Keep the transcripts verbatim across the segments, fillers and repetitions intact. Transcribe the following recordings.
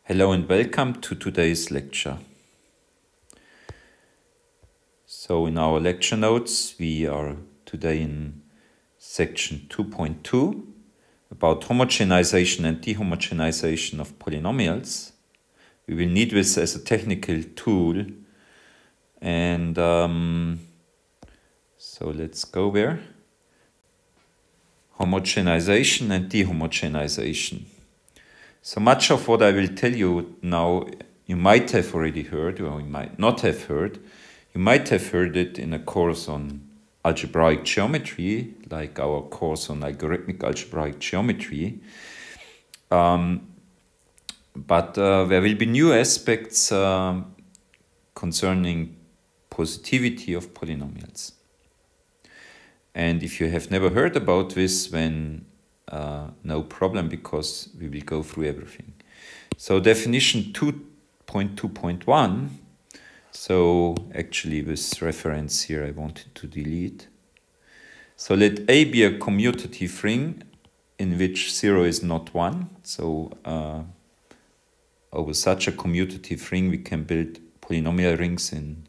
Hello and welcome to today's lecture. So in our lecture notes, we are today in section two point two about homogenization and dehomogenization of polynomials. We will need this as a technical tool. And um, so let's go there. Homogenization and dehomogenization. So much of what I will tell you now, you might have already heard, or you might not have heard. You might have heard it in a course on algebraic geometry, like our course on algorithmic algebraic geometry. Um, but uh, there will be new aspects uh, concerning positivity of polynomials. And if you have never heard about this, then Uh, no problem, because we will go through everything. So definition two point two point one, so actually this reference here I wanted to delete. So let A be a commutative ring in which zero is not one. So uh, over such a commutative ring we can build polynomial rings in,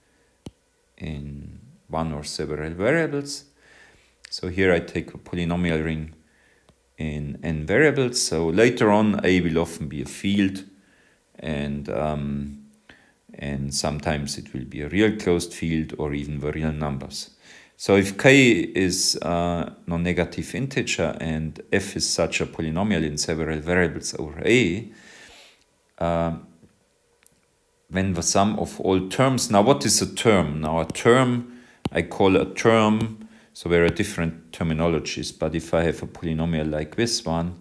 in one or several variables. So here I take a polynomial ring in n variables. So later on A will often be a field, and um, and sometimes it will be a real closed field or even the real numbers. So if k is a non-negative integer and f is such a polynomial in several variables over A, uh, when the sum of all terms, now what is a term? Now a term, I call a term, so there are different terminologies, but if I have a polynomial like this one,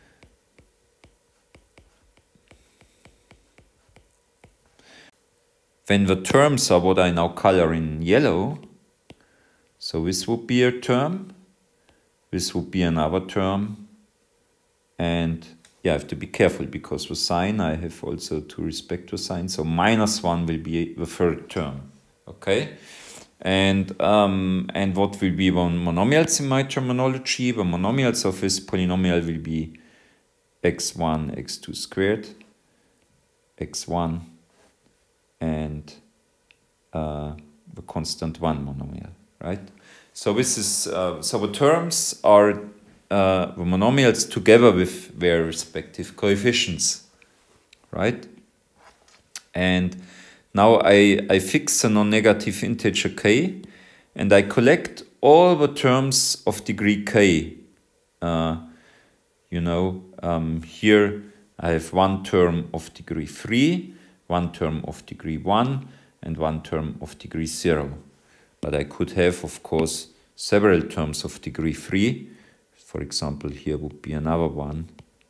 then the terms are what I now color in yellow. So this would be a term, this would be another term, and yeah, I have to be careful because the sign, I have also to respect the sign. So minus one will be the third term, okay? And um, and what will be the monomials in my terminology? The monomials of this polynomial will be x one, x two squared, x one, and uh, the constant one monomial, right? So this is uh, so the terms are uh, the monomials together with their respective coefficients, right? And now I, I fix a non-negative integer k, and I collect all the terms of degree k. Uh, you know, um, here I have one term of degree three, one term of degree one, and one term of degree zero. But I could have, of course, several terms of degree three. For example, here would be another one.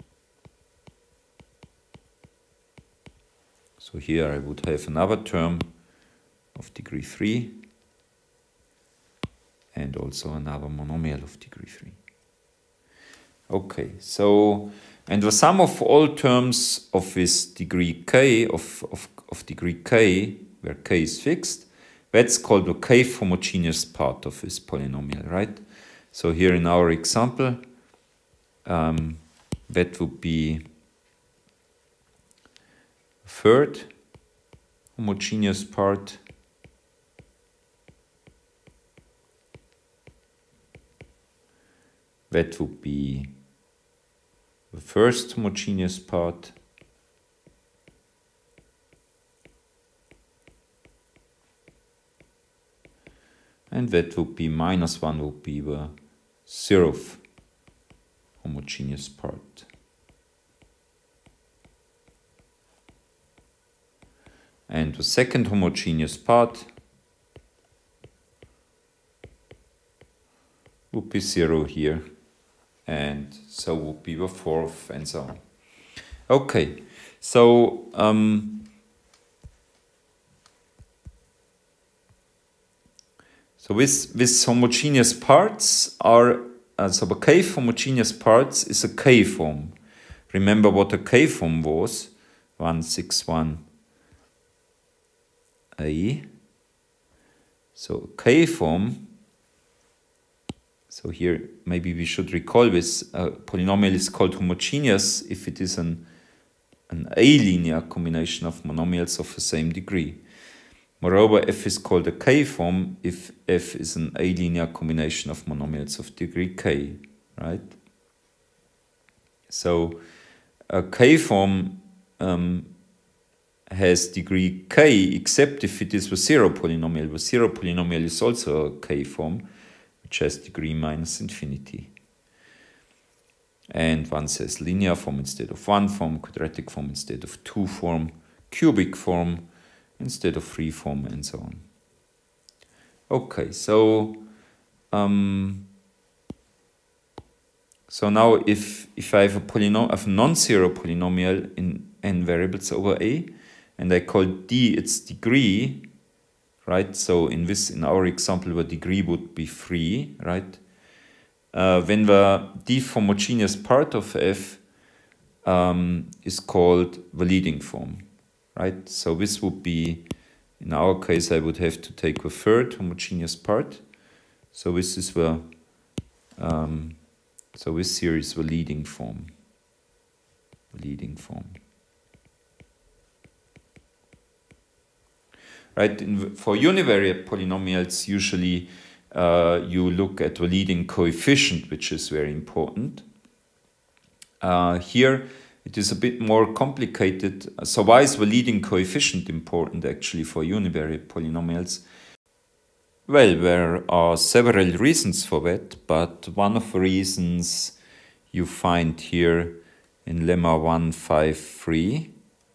So here I would have another term of degree three and also another monomial of degree three. Okay, so, and the sum of all terms of this degree k, of, of, of degree k, where k is fixed, that's called the kth homogeneous part of this polynomial, right? So here in our example, um, that would be third homogeneous part, that would be the first homogeneous part, and that would be minus one would be the zeroth homogeneous part. And the second homogeneous part would be zero here, and so would be the fourth, and so on. Okay, so um, so this this homogeneous parts are uh, so the k homogeneous parts is a k form. Remember what a k form was? one six one. A. So k form, so here maybe we should recall this, uh, polynomial is called homogeneous if it is an an A-linear combination of monomials of the same degree. Moreover, F is called a K-form if F is an A-linear combination of monomials of degree K, right? So a K-form um, has degree K except if it is the zero polynomial. The zero polynomial is also a K-form, which has degree minus infinity. And one says linear form instead of one form, quadratic form instead of two form, cubic form instead of three form, and so on. Okay, so um, so now if if I have a polynomial, a non-zero polynomial in n variables over a, and I call d its degree, right? So in this, in our example, the degree would be three, right? Uh, when the d homogeneous part of f um, is called the leading form, right? So this would be, in our case, I would have to take the third homogeneous part. So this is the, um, so this here is the leading form, leading form. Right, in, for univariate polynomials, usually uh, you look at the leading coefficient, which is very important. Uh, here, it is a bit more complicated. So why is the leading coefficient important actually for univariate polynomials? Well, there are several reasons for that, but one of the reasons you find here in lemma one five three.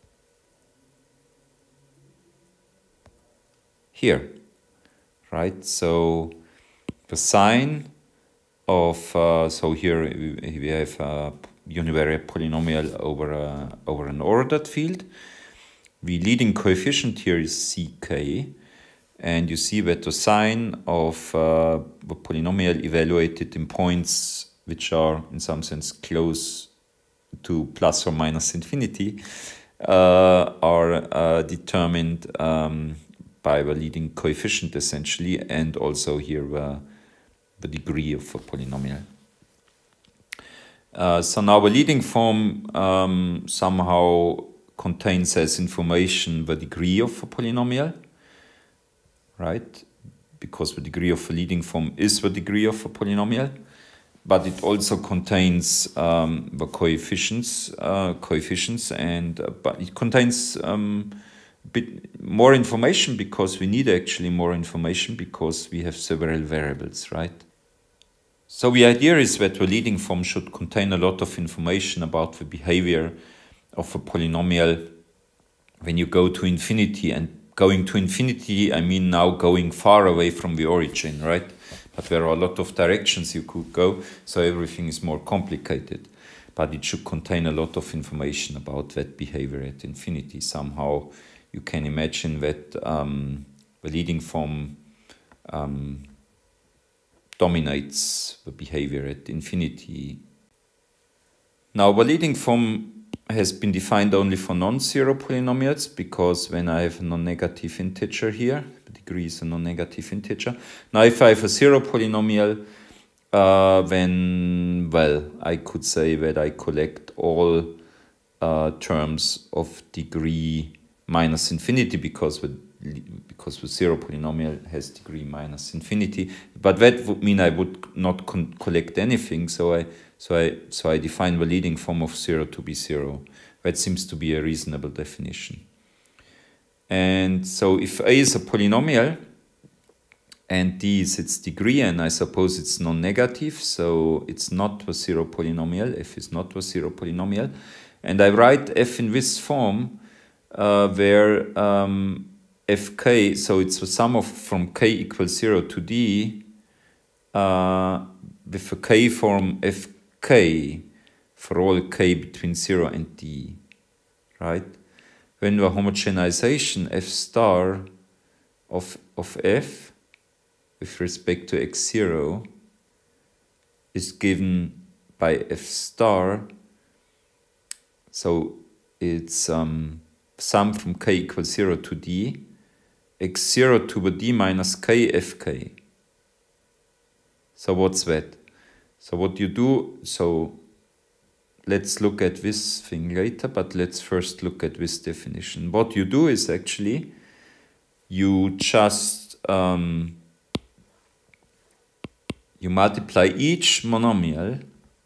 Here, right? So the sign of, uh, so here we have a univariate polynomial over, a, over an ordered field. The leading coefficient here is C K, and you see that the sign of uh, the polynomial evaluated in points which are in some sense close to plus or minus infinity uh, are uh, determined um, by the leading coefficient essentially, and also here the, the degree of a polynomial. Uh, so now the leading form um, somehow contains as information the degree of a polynomial, right? Because the degree of a leading form is the degree of a polynomial, but it also contains um, the coefficients, uh, coefficients, and uh, but it contains um, bit more information because we need actually more information because we have several variables, right? So the idea is that the leading form should contain a lot of information about the behavior of a polynomial when you go to infinity. And going to infinity, I mean now going far away from the origin, right? But there are a lot of directions you could go, so everything is more complicated. But it should contain a lot of information about that behavior at infinity. Somehow you can imagine that um, the leading form um, dominates the behavior at infinity. Now, the leading form has been defined only for non-zero polynomials, because when I have a non-negative integer here, the degree is a non-negative integer. Now, if I have a zero polynomial, uh, then, well, I could say that I collect all uh, terms of degree minus infinity, because the, because the zero polynomial has degree minus infinity. But that would mean I would not con collect anything, so I, so, I, so I define the leading form of zero to be zero. That seems to be a reasonable definition. And so if A is a polynomial, and D is its degree, and I suppose it's non-negative, so it's not the zero polynomial, F is not the zero polynomial, and I write F in this form, Uh, where um, fk, so it's the sum of from k equals zero to d uh, with a k form fk for all k between zero and d, right? When the homogenization f star of, of f with respect to x zero is given by f star, so it's um, sum from k equals zero to d, x zero to the d minus k fk. So what's that? So what you do, so let's look at this thing later, but let's first look at this definition. What you do is actually, you just, um, you multiply each monomial.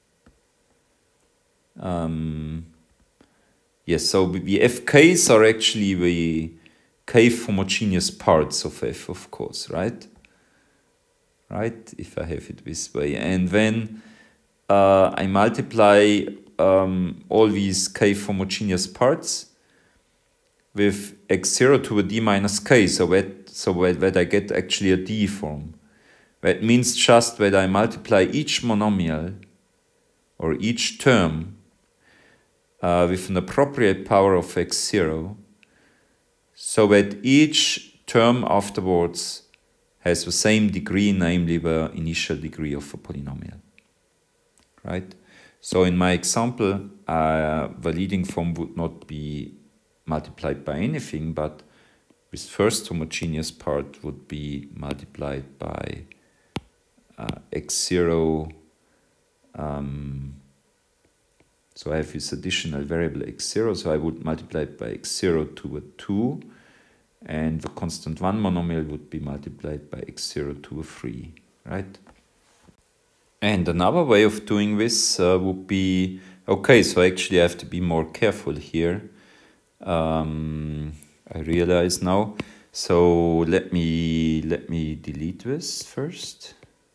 Um, yes, so the F Ks are actually the K homogeneous parts of F, of course, right? Right, if I have it this way. And then uh, I multiply um, all these K homogeneous parts with x zero to a d minus k, so that, so that, that I get actually a d form. That means just that I multiply each monomial or each term uh, with an appropriate power of x zero, so that each term afterwards has the same degree, namely the initial degree of a polynomial, right? So in my example, uh, the leading form would not be multiplied by anything, but this first homogeneous part would be multiplied by uh, x zero. Um, so I have this additional variable x zero, so I would multiply it by x zero to a two, and the constant one monomial would be multiplied by x zero to a three, right? And another way of doing this uh, would be, okay, so actually I have to be more careful here. Um, I realize now. So let me, let me delete this first.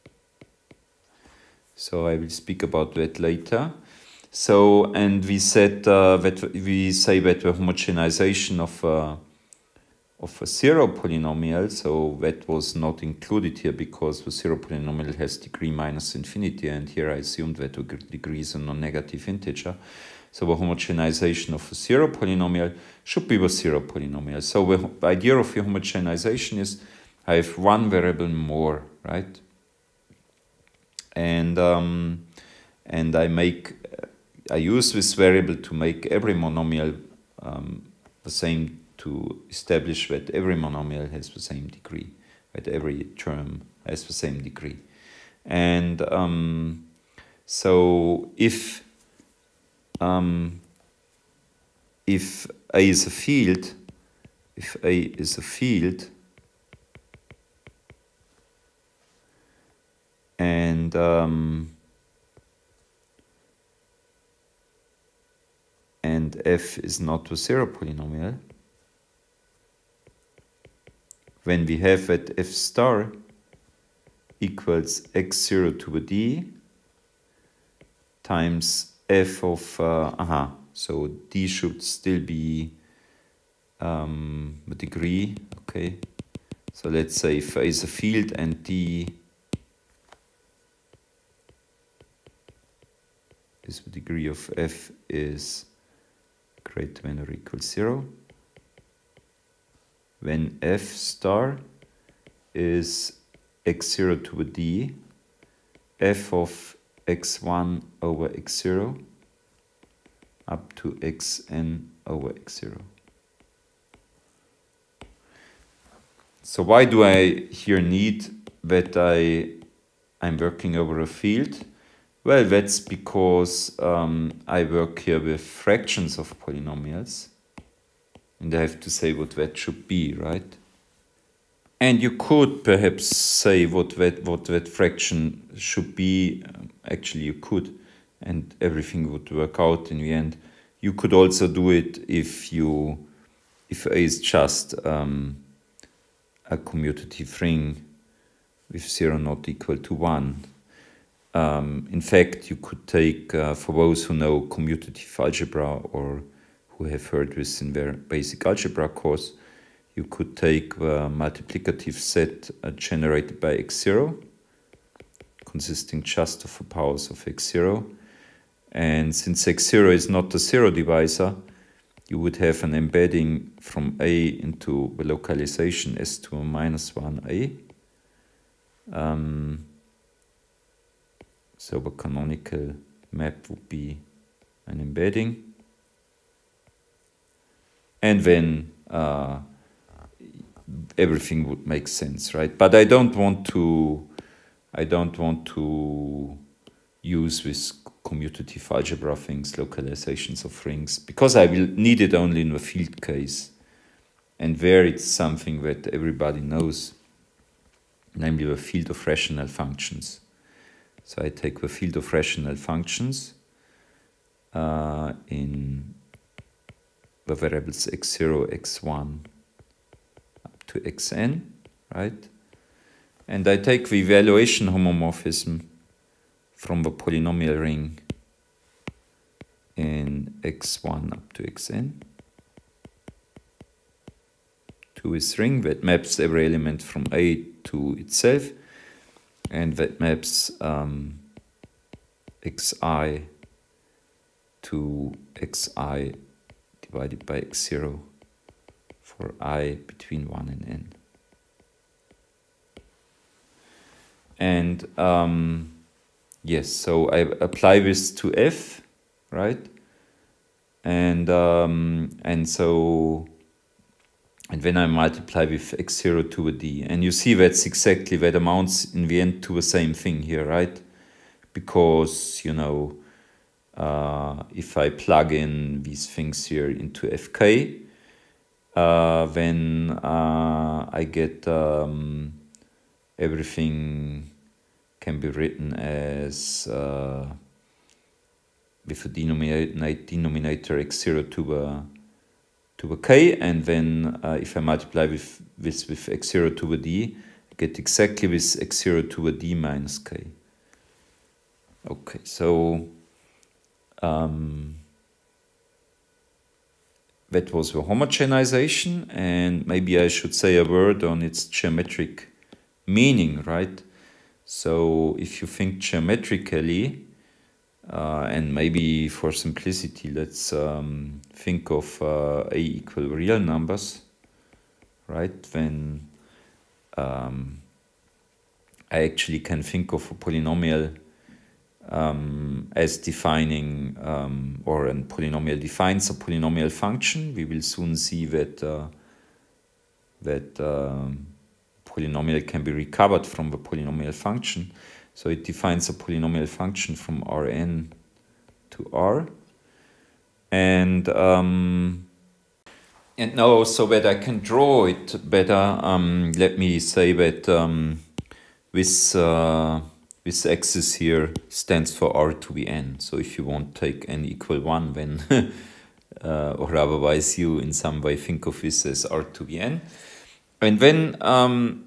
So I will speak about that later. So, and we said uh, that we say that the homogenization of uh, of a zero polynomial, so that was not included here because the zero polynomial has degree minus infinity, and here I assumed that the degree is a non-negative integer. So the homogenization of a zero polynomial should be the zero polynomial. So the idea of the homogenization is I have one variable more, right? And um, and I make I use this variable to make every monomial um, the same, to establish that every monomial has the same degree, that every term has the same degree. And um, so if um, if A is a field, if A is a field, and um, and F is not a zero polynomial, when we have that F star equals x zero to a d times F of, uh, aha, so d should still be um, the degree, okay. So let's say if A is a field and d is the degree of F is greater than or equal zero, when F star is x zero to a d, F of x one over x zero up to xn over x zero. So why do I here need that I, I'm working over a field? Well, that's because um, I work here with fractions of polynomials, and I have to say what that should be, right? And you could perhaps say what that, what that fraction should be. Um, actually, you could, and everything would work out in the end. You could also do it if you, if A is just um, a commutative ring with zero not equal to one. Um, in fact, you could take, uh, for those who know commutative algebra or who have heard this in their basic algebra course, you could take the multiplicative set uh, generated by x zero, consisting just of the powers of x zero. And since x zero is not a zero divisor, you would have an embedding from A into the localization s to a minus one a. Um, so the canonical map would be an embedding. And then uh, everything would make sense, right? But I don't want to, I don't want to use this commutative algebra things, localizations of rings, because I will need it only in the field case, and there it's something that everybody knows, namely the field of rational functions. So I take the field of rational functions uh, in the variables x zero, x one up to xn, right? And I take the evaluation homomorphism from the polynomial ring in x one up to xn to this ring that maps every element from A to itself, and that maps um, xi to xi divided by x zero for I between one and n. And um, yes, so I apply this to f, right? And um, and so and then I multiply with x zero to a d, and you see that's exactly that amounts in the end to the same thing here, right? Because you know, uh, if I plug in these things here into fk, uh, then uh, I get um, everything can be written as uh, with a denominator, denominator x zero to the to the k, and then uh, if I multiply with this with x zero to the d, I get exactly this x zero to the d minus k. Okay, so um, that was the homogenization, and maybe I should say a word on its geometric meaning, right? So if you think geometrically, uh, and maybe for simplicity, let's um, think of uh, A equal real numbers, right? Then um, I actually can think of a polynomial um, as defining, um, or a polynomial defines a polynomial function. We will soon see that uh, that um, polynomial can be recovered from the polynomial function. So it defines a polynomial function from Rn to R. And um, and now, so that I can draw it better, um, let me say that um, this, uh, this axis here stands for R to the n. So if you want to take n equal one, then uh, or otherwise you in some way think of this as R to the n. And then um,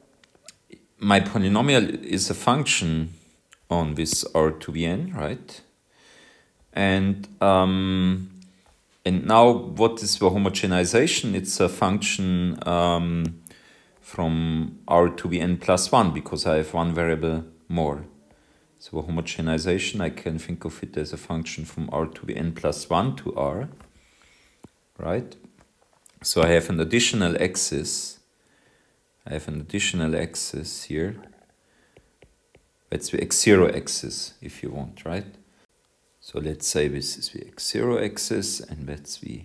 my polynomial is a function on this R to the n, right? And um, and now what is the homogenization? It's a function um, from R to the n plus one, because I have one variable more. So the homogenization, I can think of it as a function from R to the n plus one to R, right? So I have an additional axis. I have an additional axis here. That's the x zero axis, if you want, right? So let's say this is the x zero axis, and that's the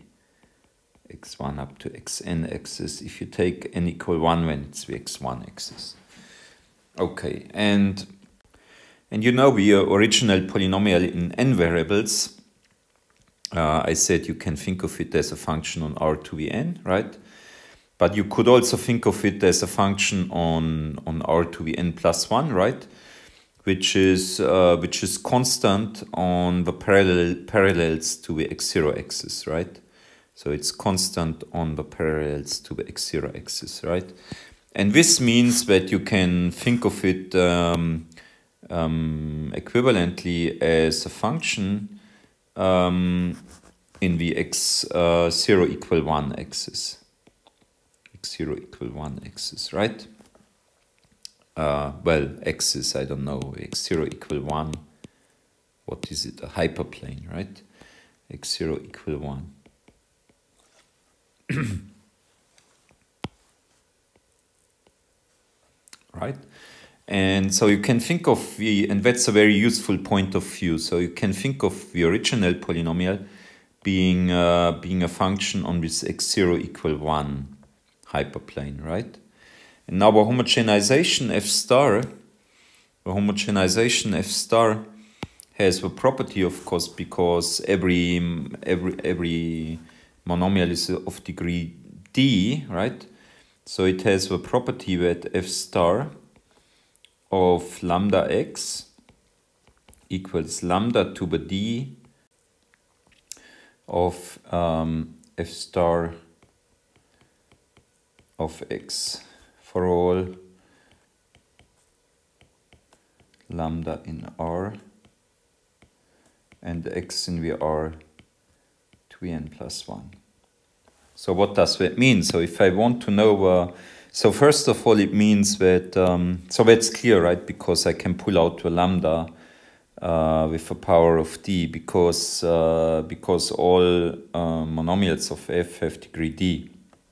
x one up to xn axis. If you take n equal one, then it's the x one axis. Okay, and and you know the original polynomial in n variables, uh, I said you can think of it as a function on R to the n, right? But you could also think of it as a function on, on R to the n plus one, right? Which is uh, which is constant on the parallel parallels to the x zero axis, right? So it's constant on the parallels to the x zero axis, right? And this means that you can think of it um, um, equivalently as a function um, in the x uh, zero equal one axis. X zero equal one axis, right? Uh, well, axis, I don't know, x zero equal one, what is it, a hyperplane, right? X zero equal one. Right? And so you can think of the, and that's a very useful point of view, so you can think of the original polynomial being, uh, being a function on this x zero equal one hyperplane, right? And now the homogenization f star, the homogenization f star has the property, of course, because every every every monomial is of degree d, right? So it has the property that f star of lambda x equals lambda to the d of um, f star of x for all lambda in R and x in the R to the n plus one. So what does that mean? So if I want to know, uh, so first of all it means that, um, so that's clear, right? Because I can pull out the lambda uh, with a power of d, because, uh, because all uh, monomials of f have degree d.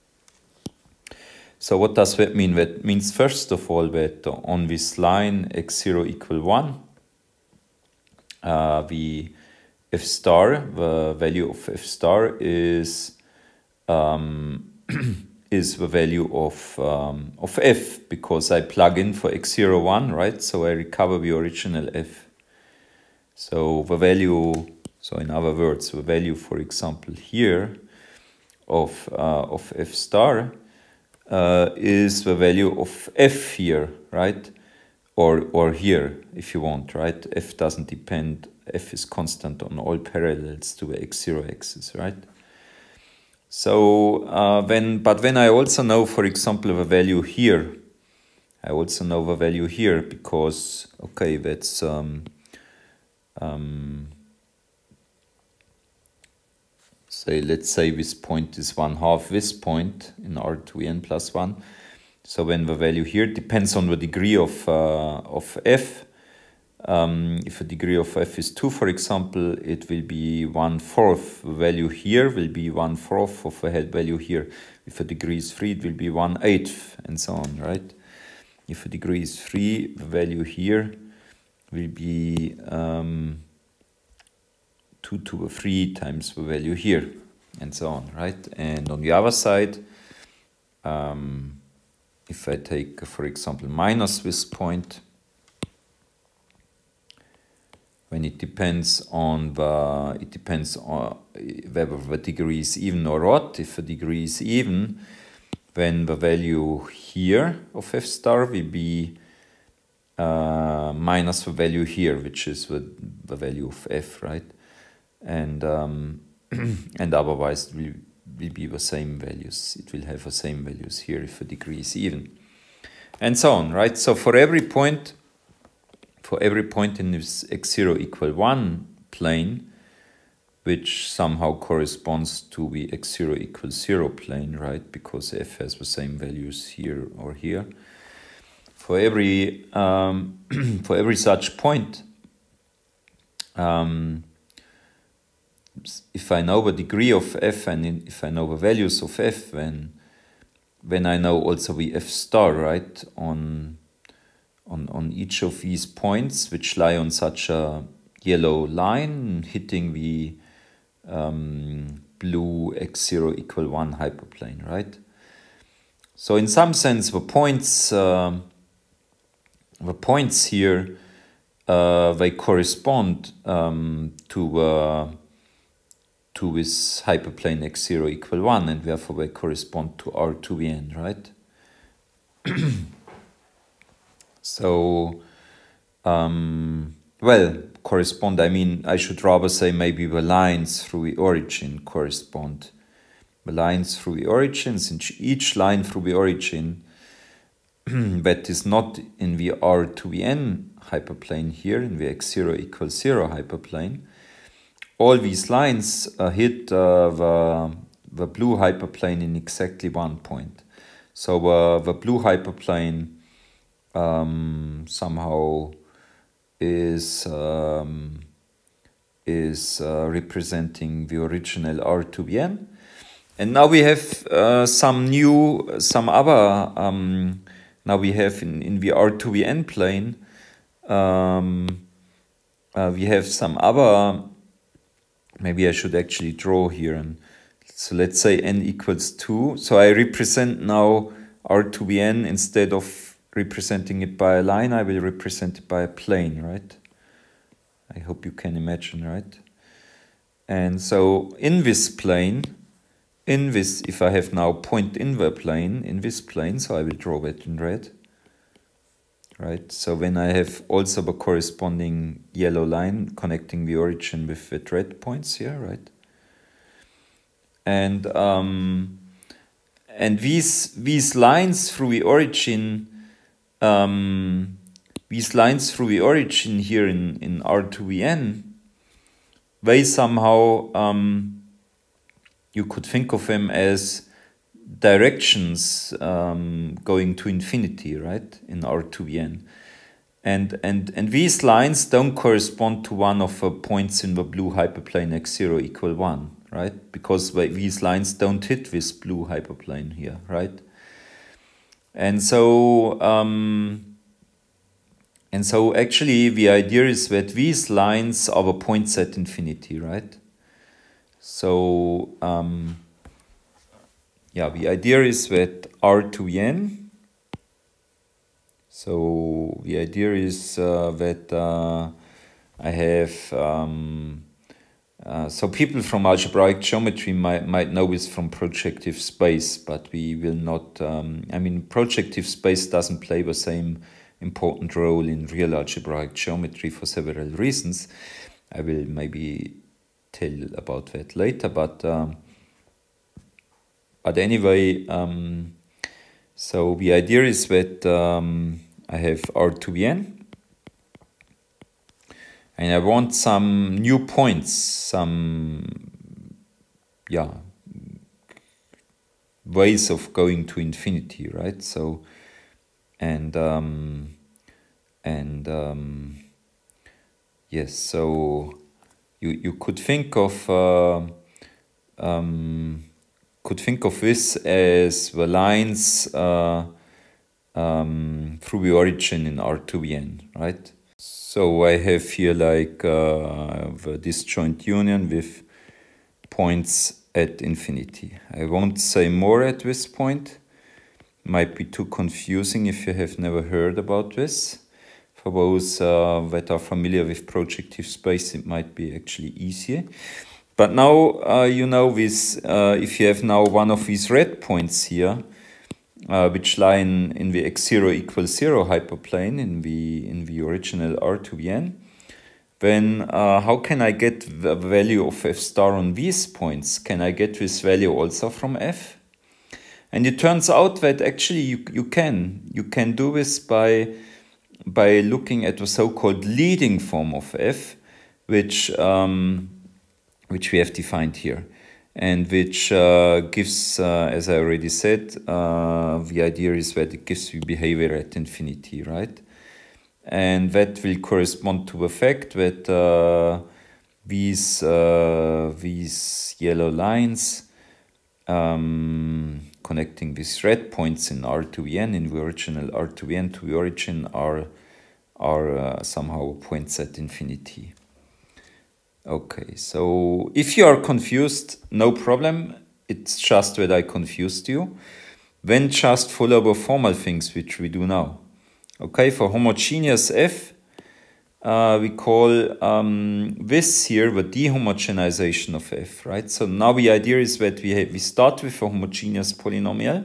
So what does that mean? That means first of all that on this line x zero equal one, uh, the f star, the value of f star is um, is the value of um, of f, because I plug in for x zero one, right? So I recover the original f. So the value, so in other words, the value, for example, here of uh, of f star uh, is the value of f here, right? Or or here, if you want, right? F doesn't depend. F is constant on all parallels to the x zero axis, right? So uh, when, but when I also know, for example, the value here, I also know the value here, because okay, that's um, um, say let's say this point is one half this point in R to n plus one. So when the value here depends on the degree of uh, of f. Um, if the degree of f is two, for example, it will be one fourth. The value here will be one fourth of the head value here. If the degree is three, it will be one eighth, and so on, right? If the degree is three, the value here will be um, two to the three times the value here, and so on, right? And on the other side, um, if I take, for example, minus this point, when it depends on the, it depends on whether the degree is even or odd. If the degree is even, then the value here of f star will be uh, minus the value here, which is the, the value of f, right? And um, and otherwise it will, will be the same values. It will have the same values here if the degree is even, and so on, right? So for every point. For every point in this x zero equal one plane, which somehow corresponds to the x zero equals zero plane, right? Because f has the same values here or here. For every um, for every such point, um, if I know the degree of f and if I know the values of f, then then I know also the f star, right? On On, on each of these points, which lie on such a yellow line, hitting the um, blue x zero equal one hyperplane, right? So in some sense, the points, uh, the points here, uh, they correspond um, to uh, to this hyperplane x zero equal one, and therefore they correspond to R to the n, right? So, um, well, correspond, I mean, I should rather say maybe the lines through the origin correspond. The lines through the origin, since each line through the origin that is not in the R to the n hyperplane here, in the x zero equals zero hyperplane, all these lines uh, hit uh, the, the blue hyperplane in exactly one point. So uh, the blue hyperplane Um, somehow is um, is uh, representing the original R to the n, and now we have uh, some new, some other. Um, now we have in in the R to the n plane, um, uh, we have some other. Maybe I should actually draw here, and so let's say n equals two. So I represent now R to the n instead of representing it by a line, I will represent it by a plane, right? I hope you can imagine, right? And so in this plane, in this, if I have now point in the plane, in this plane, so I will draw that in red, right? So when I have also the corresponding yellow line connecting the origin with the red points here, right? And um, and these these lines through the origin, um, these lines through the origin here in in R to the n, they somehow um, you could think of them as directions um, going to infinity, right? In R to the n, and and and these lines don't correspond to one of the points in the blue hyperplane x zero equal one. Right? Because these lines don't hit this blue hyperplane here, right? And so, um, and so actually the idea is that these lines are the points at infinity, right? So, um, yeah, the idea is that R to the n, so the idea is uh, that uh, I have, um, Uh, so people from algebraic geometry might, might know this from projective space, but we will not, um, I mean, projective space doesn't play the same important role in real algebraic geometry for several reasons. I will maybe tell about that later, but, um, but anyway, um, so the idea is that um, I have R to the n, and I want some new points, some, yeah, ways of going to infinity, right? So, and, um, and, um, yes, so you, you could think of, uh, um, could think of this as the lines uh, um, through the origin in R to the n, right? So I have here like uh, the disjoint union with points at infinity. I won't say more at this point. Might be too confusing if you have never heard about this. For those uh, that are familiar with projective space, it might be actually easier. But now uh, you know this, uh, if you have now one of these red points here, Uh, which lie in, in the x zero equals zero hyperplane in the in the original R to the n, then uh, how can I get the value of f star on these points? Can I get this value also from f? And it turns out that actually you, you can. You can do this by, by looking at the so-called leading form of f, which, um, which we have defined here. And which uh, gives, uh, as I already said, uh, the idea is that it gives you behavior at infinity, right? And that will correspond to the fact that uh, these, uh, these yellow lines um, connecting these red points in R to the n, in the original R to the n to the origin, are, are uh, somehow points at infinity. Okay, so if you are confused, no problem. It's just that I confused you. Then just follow the formal things which we do now. Okay, for homogeneous f, uh, we call um, this here the dehomogenization of f, right? So now the idea is that we, have, we start with a homogeneous polynomial.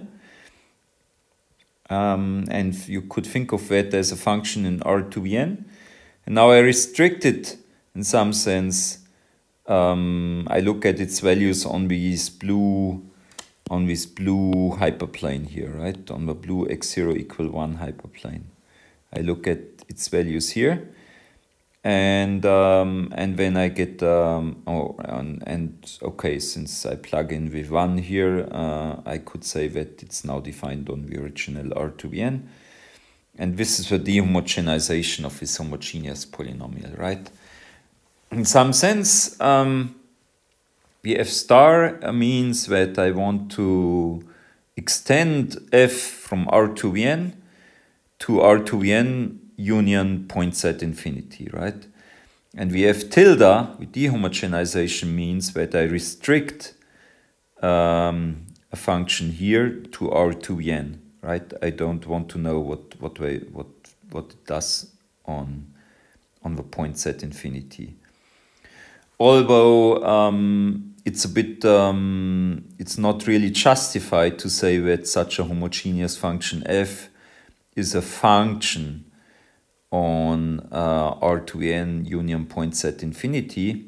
Um, and you could think of that as a function in R to the n. And now I restrict it in some sense. Um, I look at its values on this blue, on this blue hyperplane here, right? On the blue x zero equal one hyperplane. I look at its values here, and um, and then I get um, oh and, and okay, since I plug in with one here, uh, I could say that it's now defined on the original R to the n, and this is the dehomogenization of this homogeneous polynomial, right? In some sense, um, the f star means that I want to extend f from R to the n to R to the n union points at infinity, right? And the f tilde with dehomogenization means that I restrict um, a function here to R to the n, right? I don't want to know what what way what what it does on on the point set infinity. Although um, it's a bit, um, it's not really justified to say that such a homogeneous function f is a function on uh, R to the n union point set infinity,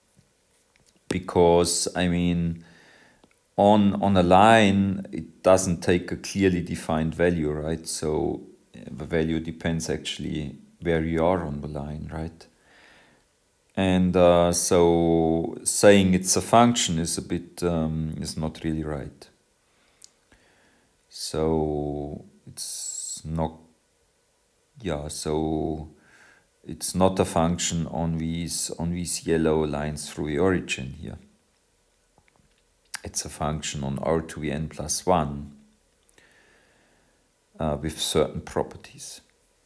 because I mean on on a line it doesn't take a clearly defined value, right? So the value depends actually where you are on the line, right? And uh, so saying it's a function is a bit um, is not really right. So it's not. Yeah, so it's not a function on these on these yellow lines through the origin here. It's a function on R to the n plus one uh, with certain properties.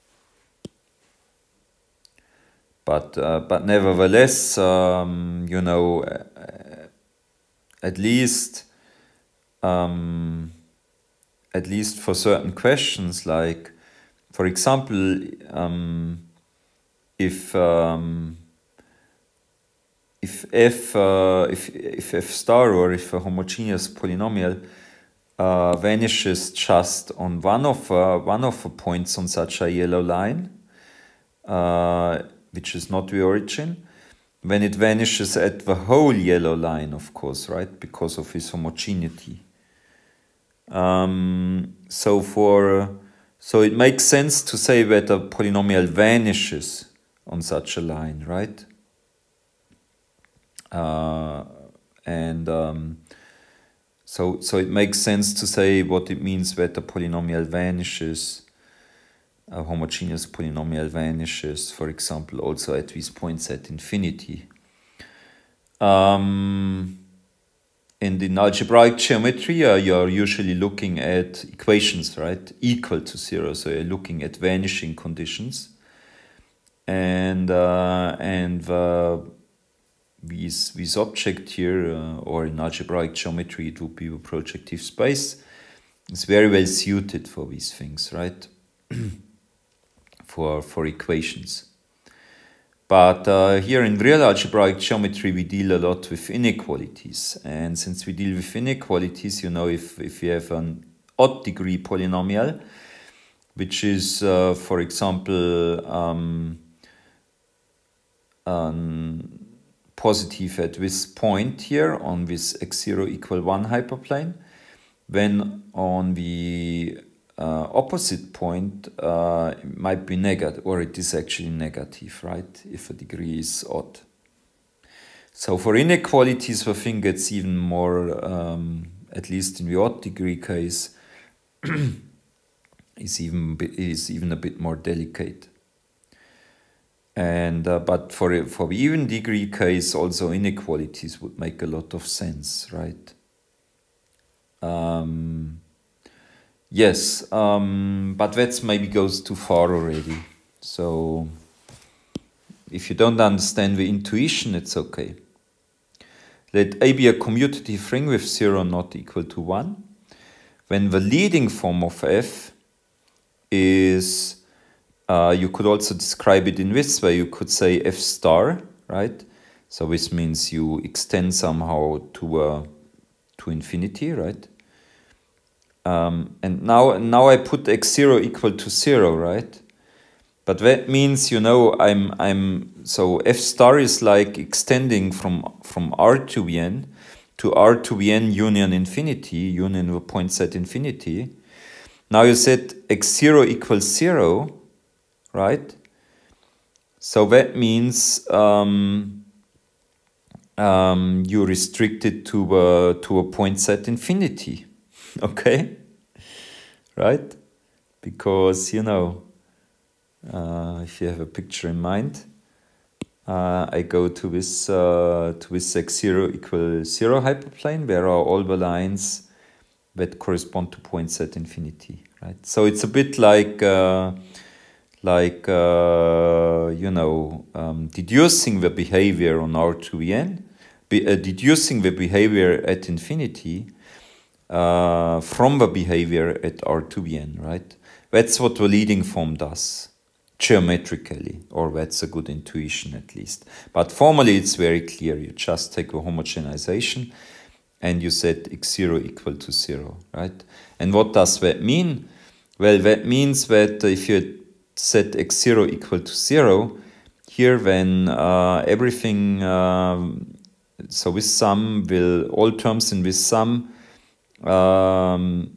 But uh, but nevertheless, um, you know, uh, at least um, at least for certain questions, like, for example, um, if um, if f uh, if if f star, or if a homogeneous polynomial uh, vanishes just on one of uh, one of the points on such a yellow line, uh, which is not the origin, when it vanishes at the whole yellow line, of course, right, because of its homogeneity. Um, so for uh, So it makes sense to say that a polynomial vanishes on such a line, right? Uh, and um, so, so it makes sense to say what it means that a polynomial vanishes, a homogeneous polynomial vanishes, for example, also at these points at infinity. Um, And in algebraic geometry, uh, you're usually looking at equations, right, equal to zero. So you're looking at vanishing conditions, and uh, and uh, this this object here, uh, or in algebraic geometry, it would be a projective space. It's very well suited for these things, right? for for equations. But uh, here in real algebraic geometry, we deal a lot with inequalities. And since we deal with inequalities, you know, if, if you have an odd degree polynomial, which is, uh, for example, um, um, positive at this point here on this x zero equal one hyperplane, then on the Uh, opposite point uh, it might be negative, or it is actually negative, right, if a degree is odd. So for inequalities, the thing gets even more, um, at least in the odd degree case, is even is even a bit more delicate. And uh, but for for the even degree case, also inequalities would make a lot of sense, right? Um, Yes, um, but that maybe goes too far already. So if you don't understand the intuition, it's okay. Let A be a commutative ring with zero not equal to one. When the leading form of f is, uh, you could also describe it in this way. You could say f star, right? So this means you extend somehow to uh, to infinity, right? Um, and now, now I put x zero equal to zero, right? But that means, you know, I'm, I'm, so f star is like extending from, from R to the n to R to the n union infinity, union of points at infinity. Now you said x zero equals zero, right? So that means um, um, you restrict it to, uh, to a point set infinity. Okay, right? Because, you know, uh, if you have a picture in mind, uh, I go to this uh, to this x zero equal zero hyperplane, where are all the lines that correspond to points at infinity, right? So it's a bit like uh, like uh, you know, um, deducing the behavior on R to the n, be, uh, deducing the behavior at infinity. Uh, from the behavior at R to the n, right? That's what the leading form does. geometrically, or that's a good intuition at least. But formally it's very clear. You just take a homogenization and you set x zero equal to zero, right? And what does that mean? Well, that means that if you set x zero equal to zero, here when uh, everything, um, so with sum will, all terms in with sum um,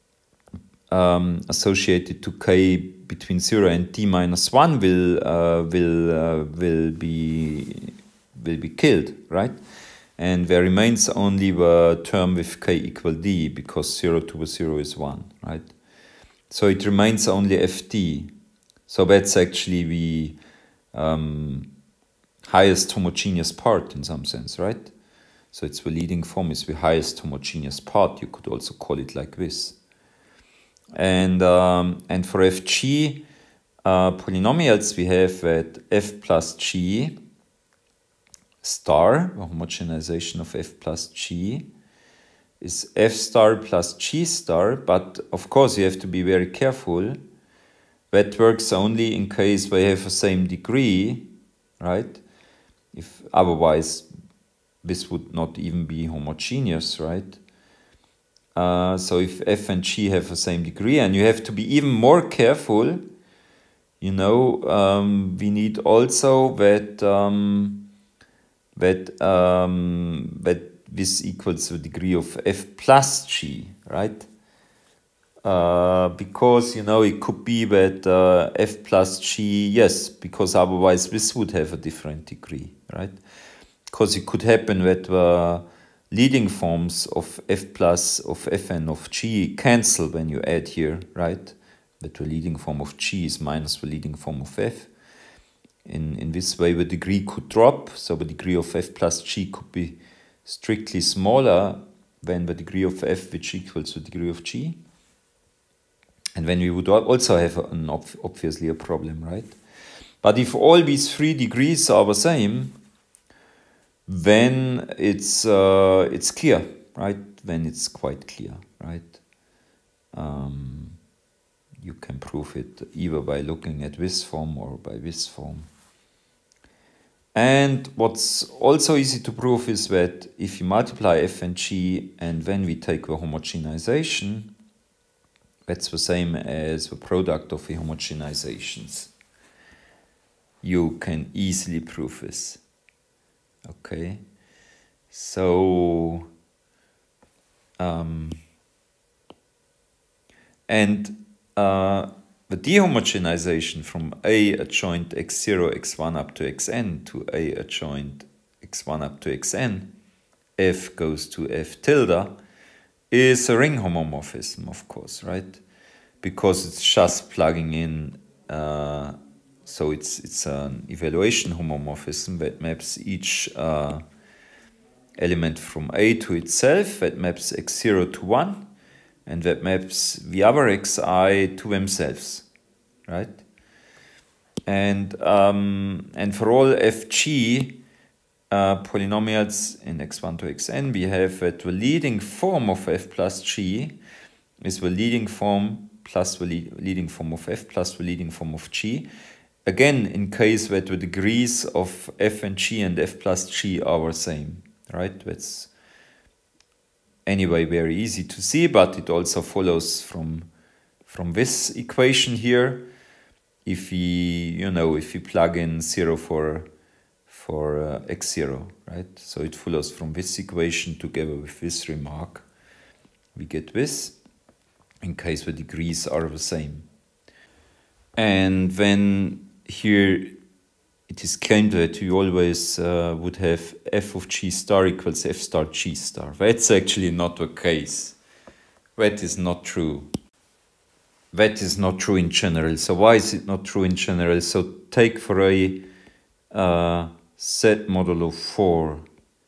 um, associated to k between zero and t minus one will uh, will uh, will be will be killed, right? And there remains only the term with k equal d, because zero to the zero is one, right? So it remains only ft. So that's actually the um, highest homogeneous part in some sense, right? So it's the leading form is the highest homogeneous part. You could also call it like this. And um, and for fg uh, polynomials, we have that f plus g star, the homogenization of f plus g, is f star plus g star, but of course you have to be very careful. That works only in case they have the same degree, right? If otherwise this would not even be homogeneous, right? Uh, so if f and g have the same degree, and you have to be even more careful, you know, um, we need also that um, that um, that this equals the degree of f plus g, right? Uh, because, you know, it could be that uh, f plus g, yes, because otherwise this would have a different degree, right? Because it could happen that the leading forms of f plus of fn of g cancel when you add here, right? That the leading form of g is minus the leading form of f. In, in this way, the degree could drop, so the degree of f plus g could be strictly smaller than the degree of f, which equals the degree of g. And then we would also have an ob obviously a problem, right? But if all these three degrees are the same, then it's uh, it's clear, right? Then it's quite clear, right? Um, you can prove it either by looking at this form or by this form. And what's also easy to prove is that if you multiply f and g, and then we take the homogenization, that's the same as the product of the homogenizations. You can easily prove this. Okay, so um, and uh, the dehomogenization from A adjoint x zero, x one up to xn to A adjoint x one up to xn, f goes to f tilde, is a ring homomorphism, of course, right? Because it's just plugging in, uh, so it's it's an evaluation homomorphism that maps each uh, element from A to itself, that maps x zero to one, and that maps the other xi to themselves, right? And um, and for all fg uh, polynomials in x one to xn, we have that the leading form of f plus g is the leading form plus the le leading form of f plus the leading form of g. Again, in case that the degrees of f and g and f plus g are the same, right? That's anyway very easy to see, but it also follows from from this equation here. If we, you know, if we plug in zero for for uh, x zero, right? So it follows from this equation together with this remark. We get this in case the degrees are the same. And then here it is claimed that you always uh, would have f of g star equals f star g star. That's actually not the case. That is not true. That is not true in general. So why is it not true in general? So take for a uh, set modulo four.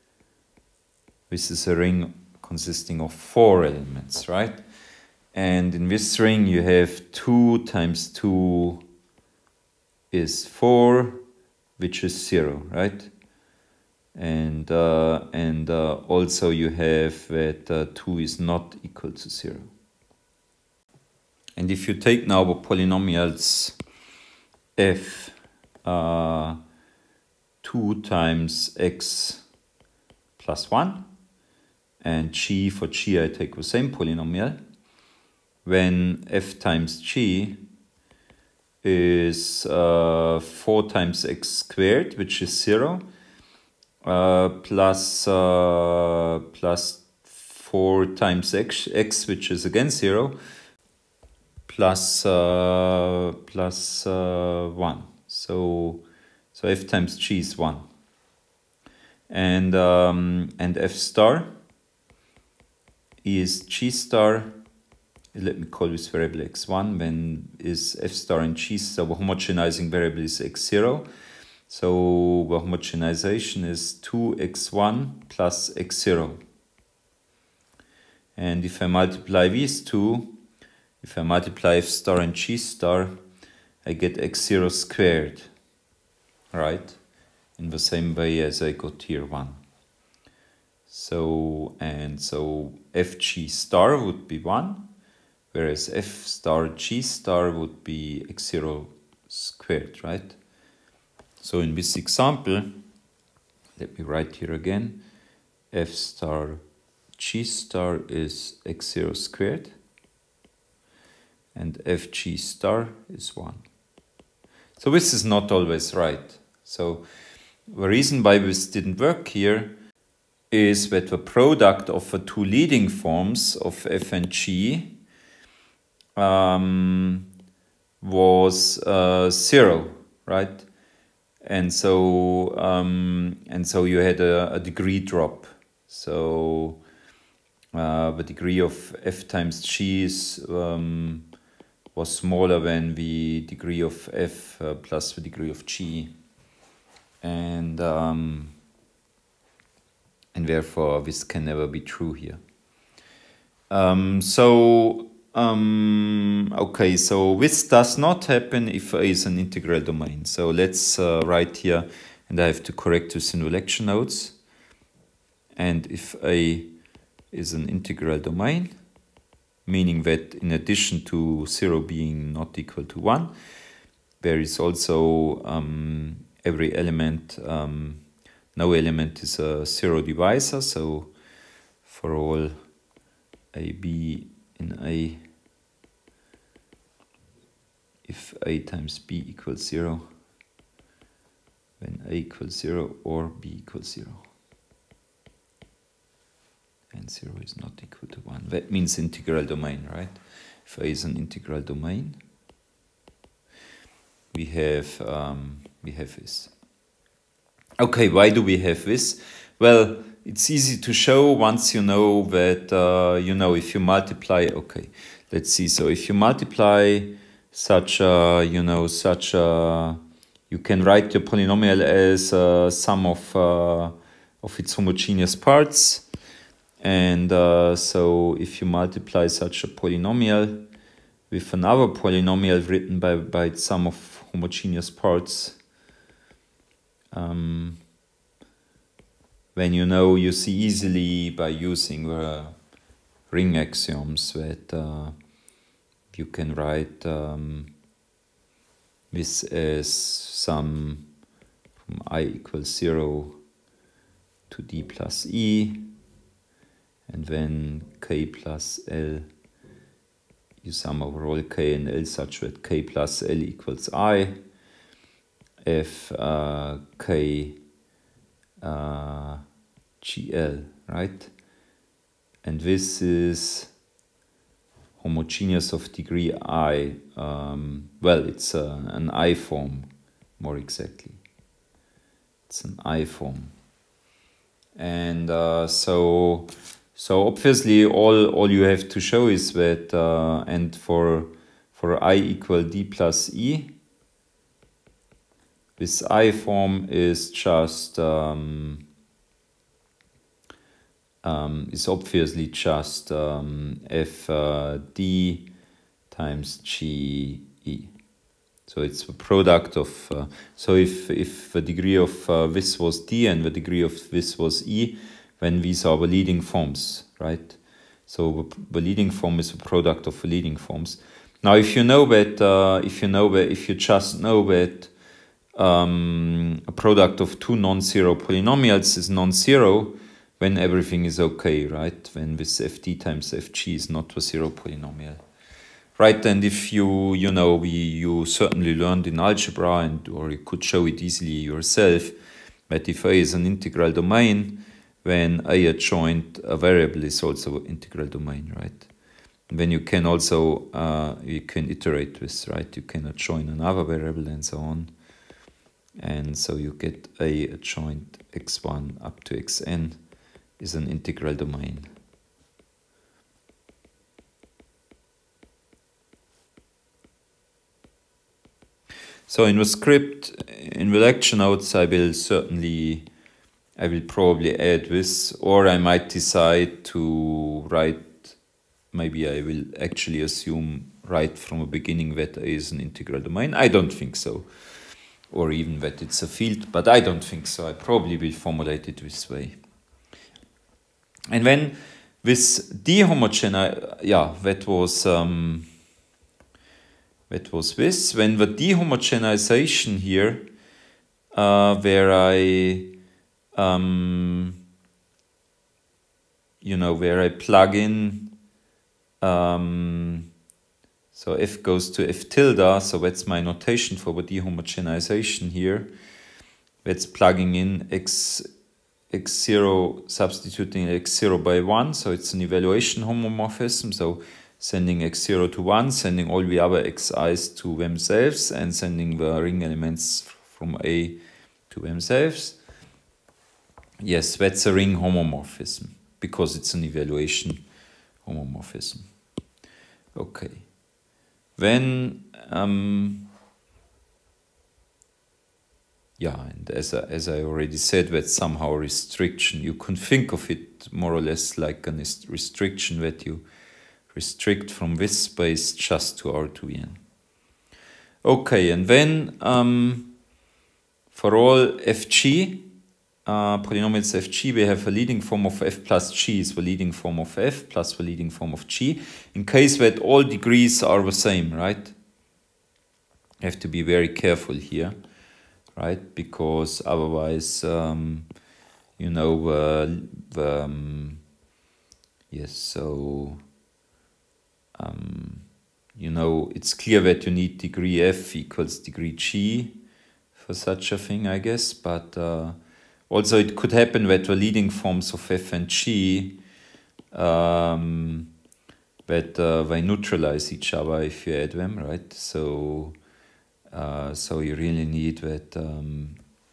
This is a ring consisting of four elements, right? And in this ring you have two times two is four, which is zero, right? And uh, and uh, also you have that uh, two is not equal to zero. And if you take now the polynomials f uh, two times x plus one, and g, for g I take the same polynomial, when f times g is uh, four times x squared, which is zero, uh, plus, uh, plus four times x, x, which is again zero, plus, uh, plus uh, one. So, so f times g is one. And, um, and f star is g star, let me call this variable x one, when is f star and g star, the homogenizing variable is x zero. So the homogenization is two x one plus x zero. And if I multiply these two, if I multiply f star and g star, I get x zero squared, right? In the same way as I got here one. So, and so fg star would be one, whereas f star g star would be x zero squared, right? So in this example, let me write here again, f star g star is x zero squared, and fg star is one. So this is not always right. So the reason why this didn't work here is that the product of the two leading forms of f and g um, was uh, zero, right? And so um, and so you had a, a degree drop. So uh, the degree of f times g is, um, was smaller than the degree of f uh, plus the degree of g, and um, and therefore this can never be true here. Um, so um, okay, so this does not happen if A is an integral domain. So let's uh, write here, and I have to correct this in the lecture notes. And if A is an integral domain, meaning that in addition to zero being not equal to one, there is also um, every element, um, no element is a zero divisor. So for all A, B in A, if A times B equals zero, when A equals zero or B equals zero, and zero is not equal to one. That means integral domain, right? If A is an integral domain, we have um, we have this. Okay, why do we have this? Well, it's easy to show once you know that uh, you know if you multiply. Okay, let's see. So if you multiply such a, you know such a, you can write your polynomial as a sum of uh, of its homogeneous parts. And uh, so if you multiply such a polynomial with another polynomial written by, by its sum of homogeneous parts, um, then you know, you see easily by using the ring axioms that uh, you can write um, this as sum from I equals zero to d plus e, and then k plus l, you sum over all k and l such that k plus l equals I, f uh, k uh, gl, right? And this is homogeneous of degree I. Um, well, it's uh, an I form, more exactly. It's an I form. And uh, so, so obviously all, all you have to show is that, uh, and for, for I equal d plus e, this I form is just, um, um, is obviously just um, f uh, d times g e. So it's the product of, uh, so if, if the degree of uh, this was d and the degree of this was e, then these are the leading forms, right? So the, the leading form is the product of the leading forms. Now, if you know that, uh, if you know that, if you just know that um, a product of two non-zero polynomials is non-zero, when everything is okay, right? When this ft times fg is not a zero polynomial, right? And if you, you know, we, you certainly learned in algebra, and or you could show it easily yourself, that if A is an integral domain, when A adjoint a variable is also an integral domain, right? Then you can also, uh, you can iterate with, right? You can adjoin another variable and so on. And so you get A adjoint x one up to xn is an integral domain. So in the script, in the lecture notes, I will certainly, I will probably add this, or I might decide to write, maybe I will actually assume right from the beginning that A is an integral domain. I don't think so. Or even that it's a field, but I don't think so. I probably will formulate it this way. And when this dehomogenization, yeah, that was um, that was this. When the dehomogenization here, uh, where I, um, you know, where I plug in, um, so f goes to f tilde, so that's my notation for the dehomogenization here. That's plugging in x. x zero, substituting x zero by one, so it's an evaluation homomorphism, so sending x zero to one, sending all the other xi's to themselves, and sending the ring elements from A to themselves. Yes, that's a ring homomorphism, because it's an evaluation homomorphism. Okay. Then, um, yeah, and as I, as I already said, that's somehow a restriction. You can think of it more or less like a restriction that you restrict from this space just to R two n. Okay, and then um, for all fg, uh, polynomials fg, we have a leading form of f plus g is the leading form of f plus the leading form of g, in case that all degrees are the same, right? You have to be very careful here. Right, because otherwise, um, you know, uh, the, um, yes, so, um, you know, it's clear that you need degree f equals degree g for such a thing, I guess, but uh, also it could happen that the leading forms of f and g, um, that uh, they neutralize each other if you add them, right? So, Uh, so you really need that, um,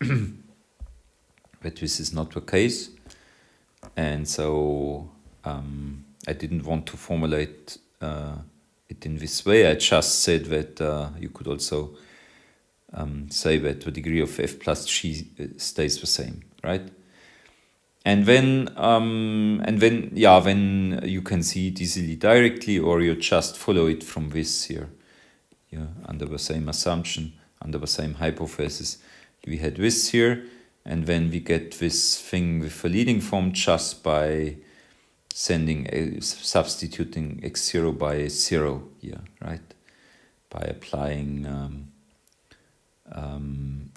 that this is not the case. And so um, I didn't want to formulate uh, it in this way. I just said that uh, you could also um, say that the degree of f plus g stays the same, right? And then, um, and then, yeah, then you can see it easily directly, or you just follow it from this here. Yeah, under the same assumption, under the same hypothesis, we had this here, and then we get this thing with the leading form just by sending, a, substituting x zero by zero here, right? By applying, um, um,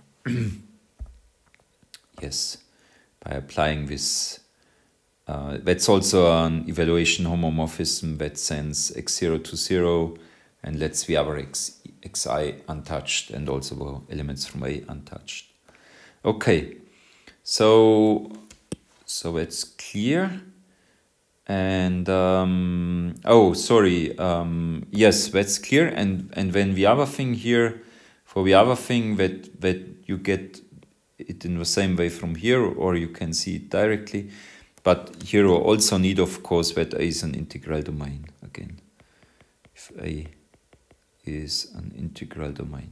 yes, by applying this. Uh, that's also an evaluation homomorphism that sends x zero to zero, and lets the other x, xi untouched, and also the elements from A untouched. Okay, so so that's clear. And um, oh, sorry, um, yes, that's clear. And and then the other thing here, for the other thing that that you get it in the same way from here, or you can see it directly. But here we also need, of course, that A is an integral domain again. If A is an integral domain.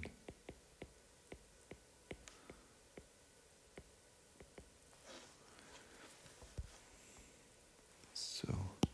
So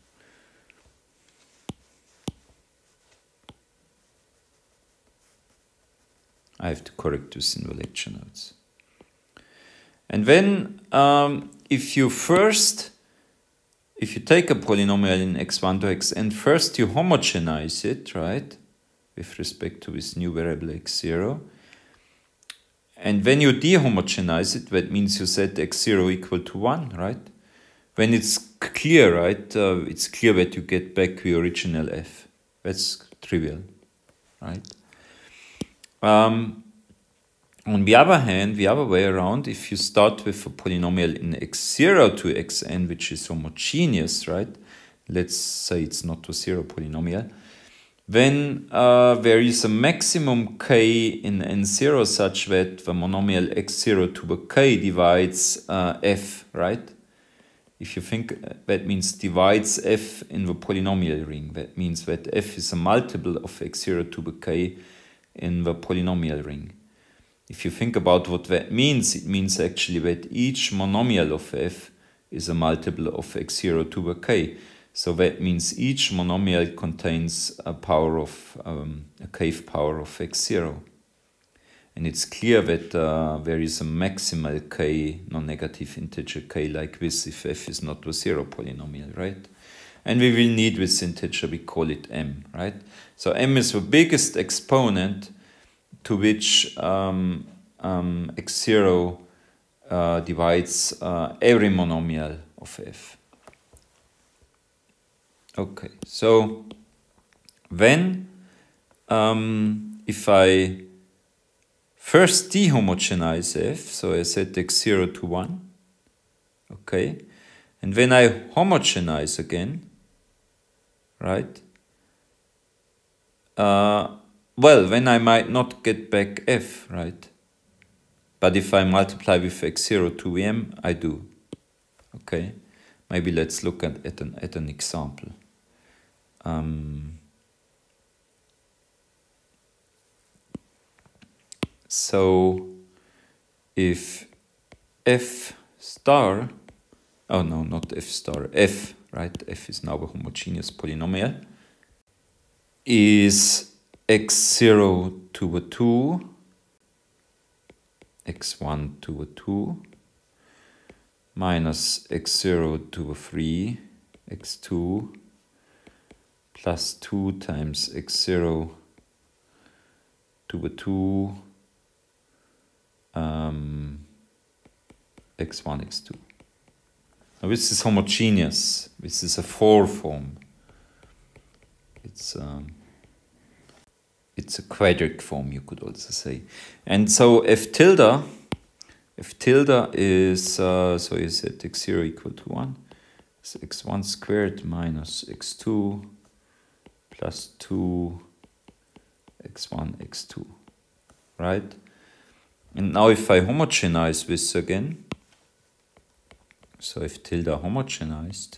I have to correct this in the lecture notes. And then um, if you first, if you take a polynomial in x one to xn, first you homogenize it, right? with respect to this new variable x zero. And when you dehomogenize it, that means you set x zero equal to one, right? When it's clear, right, uh, it's clear that you get back the original f. That's trivial, right? Um, on the other hand, the other way around, if you start with a polynomial in x zero to xn, which is homogeneous, right? Let's say it's not a zero polynomial. Then uh, there is a maximum k in n zero such that the monomial x zero to the k divides uh, f, right? If you think, that means divides f in the polynomial ring. That means that f is a multiple of x zero to the k in the polynomial ring. If you think about what that means, it means actually that each monomial of f is a multiple of x zero to the k. So that means each monomial contains a power of um, a k-th power of x zero. And it's clear that uh, there is a maximal k, non-negative integer k like this if f is not a zero polynomial, right? And we will need this integer, we call it m, right? So m is the biggest exponent to which um, um, x zero uh, divides uh, every monomial of f. Okay, so when, um, if I first dehomogenize f, so I set x zero to one, okay, and when I homogenize again, right, uh, well, then I might not get back f, right, but if I multiply with x zero to m, I do, okay. Maybe let's look at, at, an, at an example. Um, so if f star, oh no, not f star, f, right, f is now a homogeneous polynomial, is x zero to the two, x one to the two, minus x zero to the three, x two, plus two times x zero to the two, um, x one, x two. Now this is homogeneous. This is a four form. It's um, it's a quadratic form, you could also say. And so f tilde, f tilde is, uh, so you set x zero equal to one. It's x one squared minus x two plus two x one, x two, right? And now if I homogenize this again, so if tilde homogenized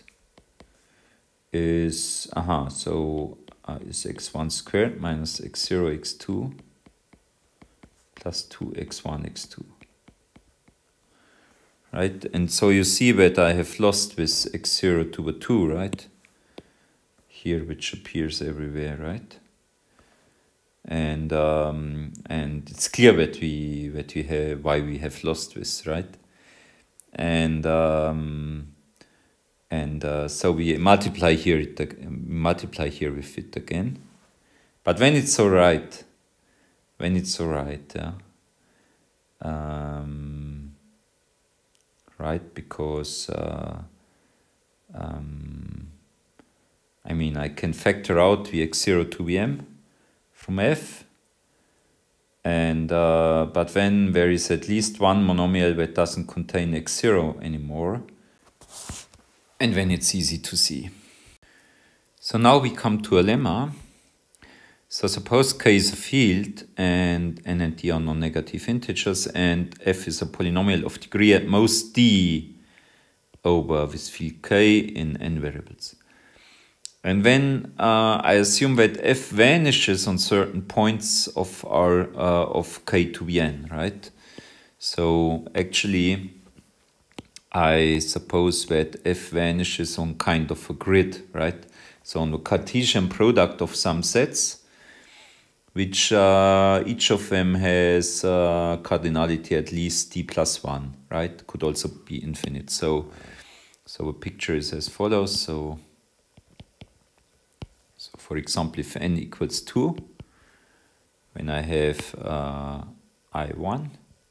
is, aha, so uh, is x one squared minus x zero, x two plus two x one, x two. Right, and so you see that I have lost this x zero to the two, right? Here, which appears everywhere, right? And um, and it's clear that we that we have why we have lost this, right? And um, and uh, so we multiply here it multiply here with it again. But when it's all right, when it's all right, yeah. Um, right, because uh, um, I mean I can factor out the x zero to the m from f, and uh, but then there is at least one monomial that doesn't contain x zero anymore, and then it's easy to see. So now we come to a lemma. So suppose k is a field and n and d are non-negative integers, and f is a polynomial of degree at most d over this field k in n variables. And then uh, I assume that f vanishes on certain points of r uh, of k to the n, right? So actually, I suppose that f vanishes on kind of a grid, right? So on the Cartesian product of some sets, which uh, each of them has uh, cardinality at least d plus one, right? Could also be infinite. So, so a picture is as follows. So, so for example, if n equals two, when I have uh, I one.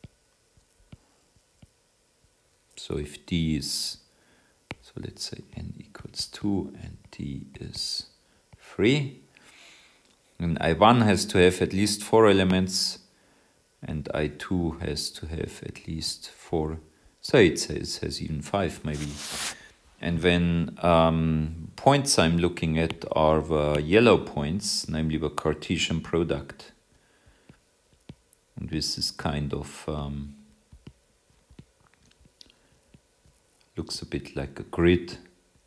So if D is, so let's say n equals two and D is three, and I one has to have at least four elements, and I two has to have at least four. So it says has even five maybe. And when um, points I'm looking at are the yellow points, namely the Cartesian product. And this is kind of um, looks a bit like a grid.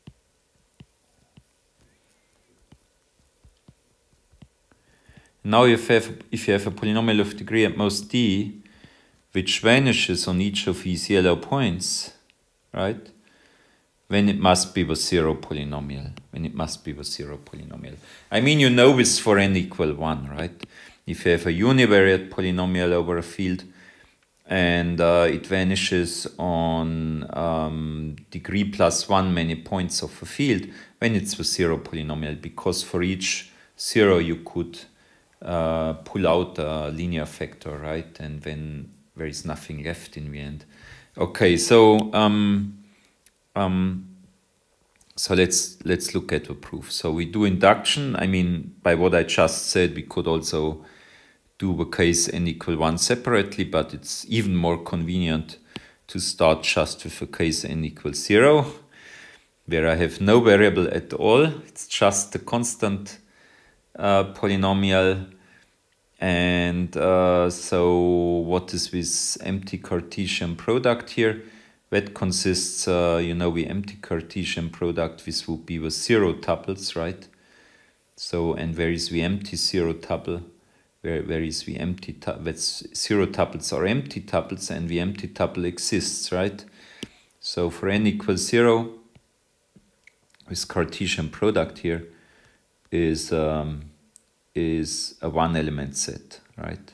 Now if you have, if you have a polynomial of degree at most d, which vanishes on each of these yellow points, right? Then it must be the zero polynomial. When it must be the zero polynomial. I mean, you know this for n equal one, right? If you have a univariate polynomial over a field and uh, it vanishes on um, degree plus one many points of a field, then it's the zero polynomial, because for each zero you could uh, pull out a linear factor, right? And then there is nothing left in the end. Okay, so um, um, so let's let's look at the proof. So we do induction. I mean, by what I just said, we could also do the case n equal one separately, but it's even more convenient to start just with a case n equals zero, where I have no variable at all. It's just a constant uh, polynomial. And uh, so what is this empty Cartesian product here? That consists, uh, you know, the empty Cartesian product, this would be the zero tuples, right? So, and where is the empty zero tuple? Where, where is the empty tuple? That's zero tuples are empty tuples, and the empty tuple exists, right? So for n equals zero, this Cartesian product here is um, is a one element set, right?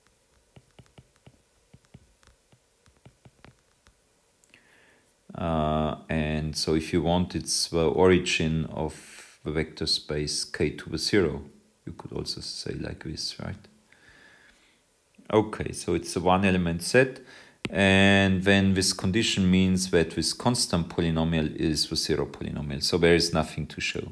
Uh, and so if you want, it's the origin of the vector space k to the zero. You could also say like this, right? Okay, so it's a one element set, and then this condition means that this constant polynomial is the zero polynomial, so there is nothing to show.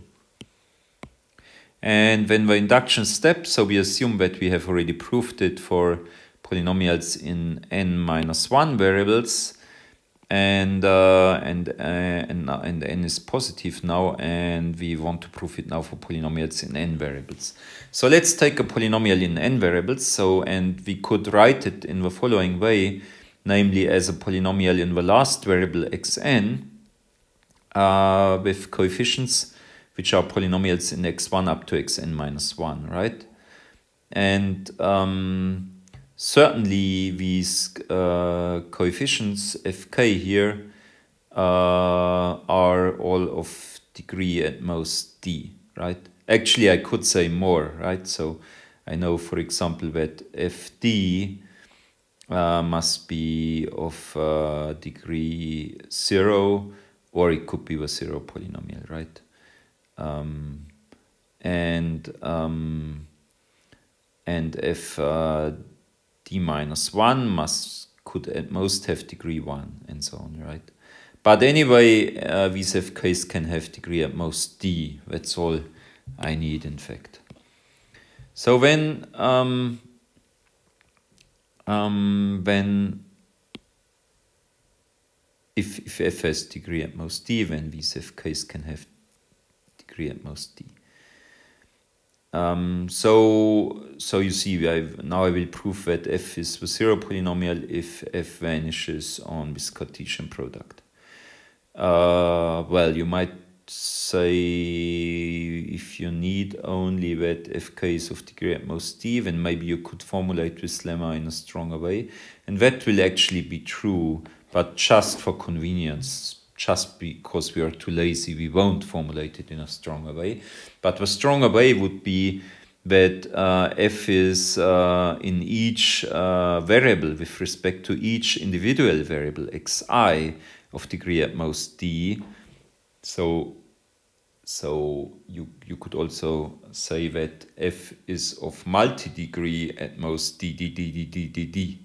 And then the induction step, so we assume that we have already proved it for polynomials in n minus one variables, and uh, and, uh, and and n is positive now, and we want to prove it now for polynomials in n variables. So let's take a polynomial in n variables. So and we could write it in the following way, namely as a polynomial in the last variable xn uh, with coefficients which are polynomials in x one up to xn minus one, right? And um, certainly these uh, coefficients fk here uh, are all of degree at most d, right? Actually, I could say more, right? So I know, for example, that fd uh, must be of uh, degree zero, or it could be a zero polynomial, right? Um, and um, and if uh, d minus one must could at most have degree one, and so on, right? But anyway, uh, these fk's can have degree at most d. That's all I need, in fact. So when um, um, when if if f has degree at most d, then these fk's can have degree at most d. Um, so so you see, I've, now I will prove that f is the zero polynomial if f vanishes on this Cartesian product. Uh, well, you might say if you need only that fk is of degree at most d, then maybe you could formulate this lemma in a stronger way, and that will actually be true, but just for convenience. Just because we are too lazy, we won't formulate it in a stronger way. But the stronger way would be that uh, f is uh, in each uh, variable with respect to each individual variable xi of degree at most d. So, so you, you could also say that f is of multi-degree at most d, d, d, d, d, d, d,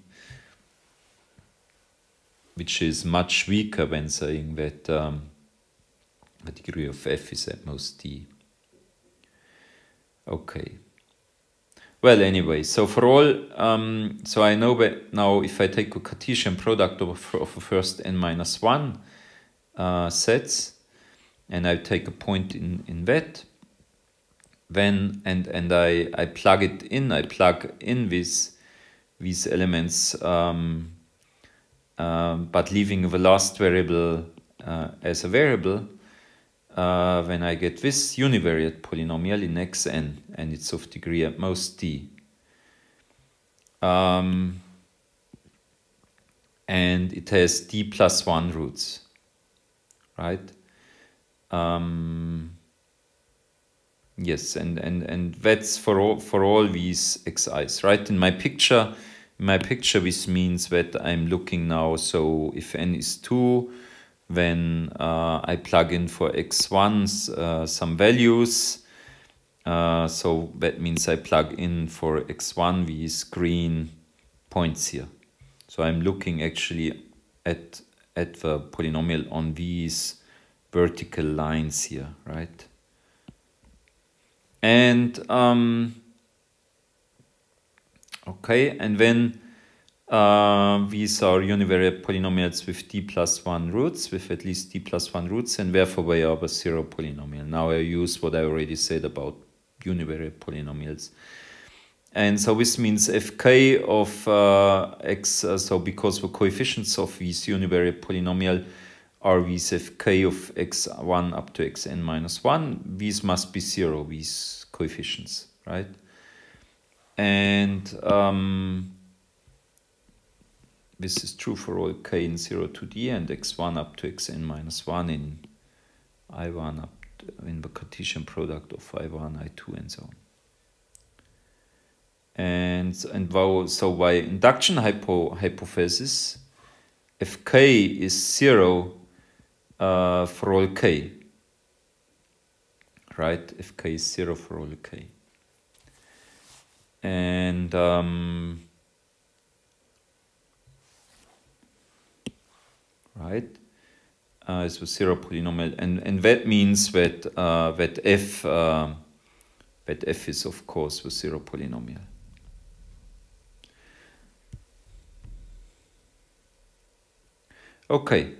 which is much weaker when saying that um, the degree of f is at most d. Okay. Well, anyway, so for all, um, so I know that now if I take a Cartesian product of, of the first n minus one uh, sets, and I take a point in, in that, then, and, and I, I plug it in, I plug in these, these elements, um, uh, but leaving the last variable uh, as a variable, Uh, when I get this univariate polynomial in xn, and it's of degree at most d. Um, and it has d plus one roots, right? Um, yes, and, and, and that's for all, for all these xi's, right? In my picture, in my picture, this means that I'm looking now, so if n is two, then uh, I plug in for x ones uh, some values. Uh, so that means I plug in for x one these green points here. So I'm looking actually at, at the polynomial on these vertical lines here, right? And, um, okay, and then Uh, these are univariate polynomials with d plus one roots, with at least d plus one roots, and therefore they are a zero polynomial. Now I use what I already said about univariate polynomials. And so this means fk of uh, x, uh, so because the coefficients of these univariate polynomial are these fk of x one up to xn minus one, these must be zero, these coefficients, right? And um, this is true for all k in zero to d and x one up to xn minus one in I one up to, in the Cartesian product of I one, I two, and so on. And and so by induction hypo, hypothesis, if k is zero uh, for all k, right? If k is zero for all k, and um, right, uh, it's a zero polynomial, and and that means that uh, that f uh, that f is of course a zero polynomial. Okay.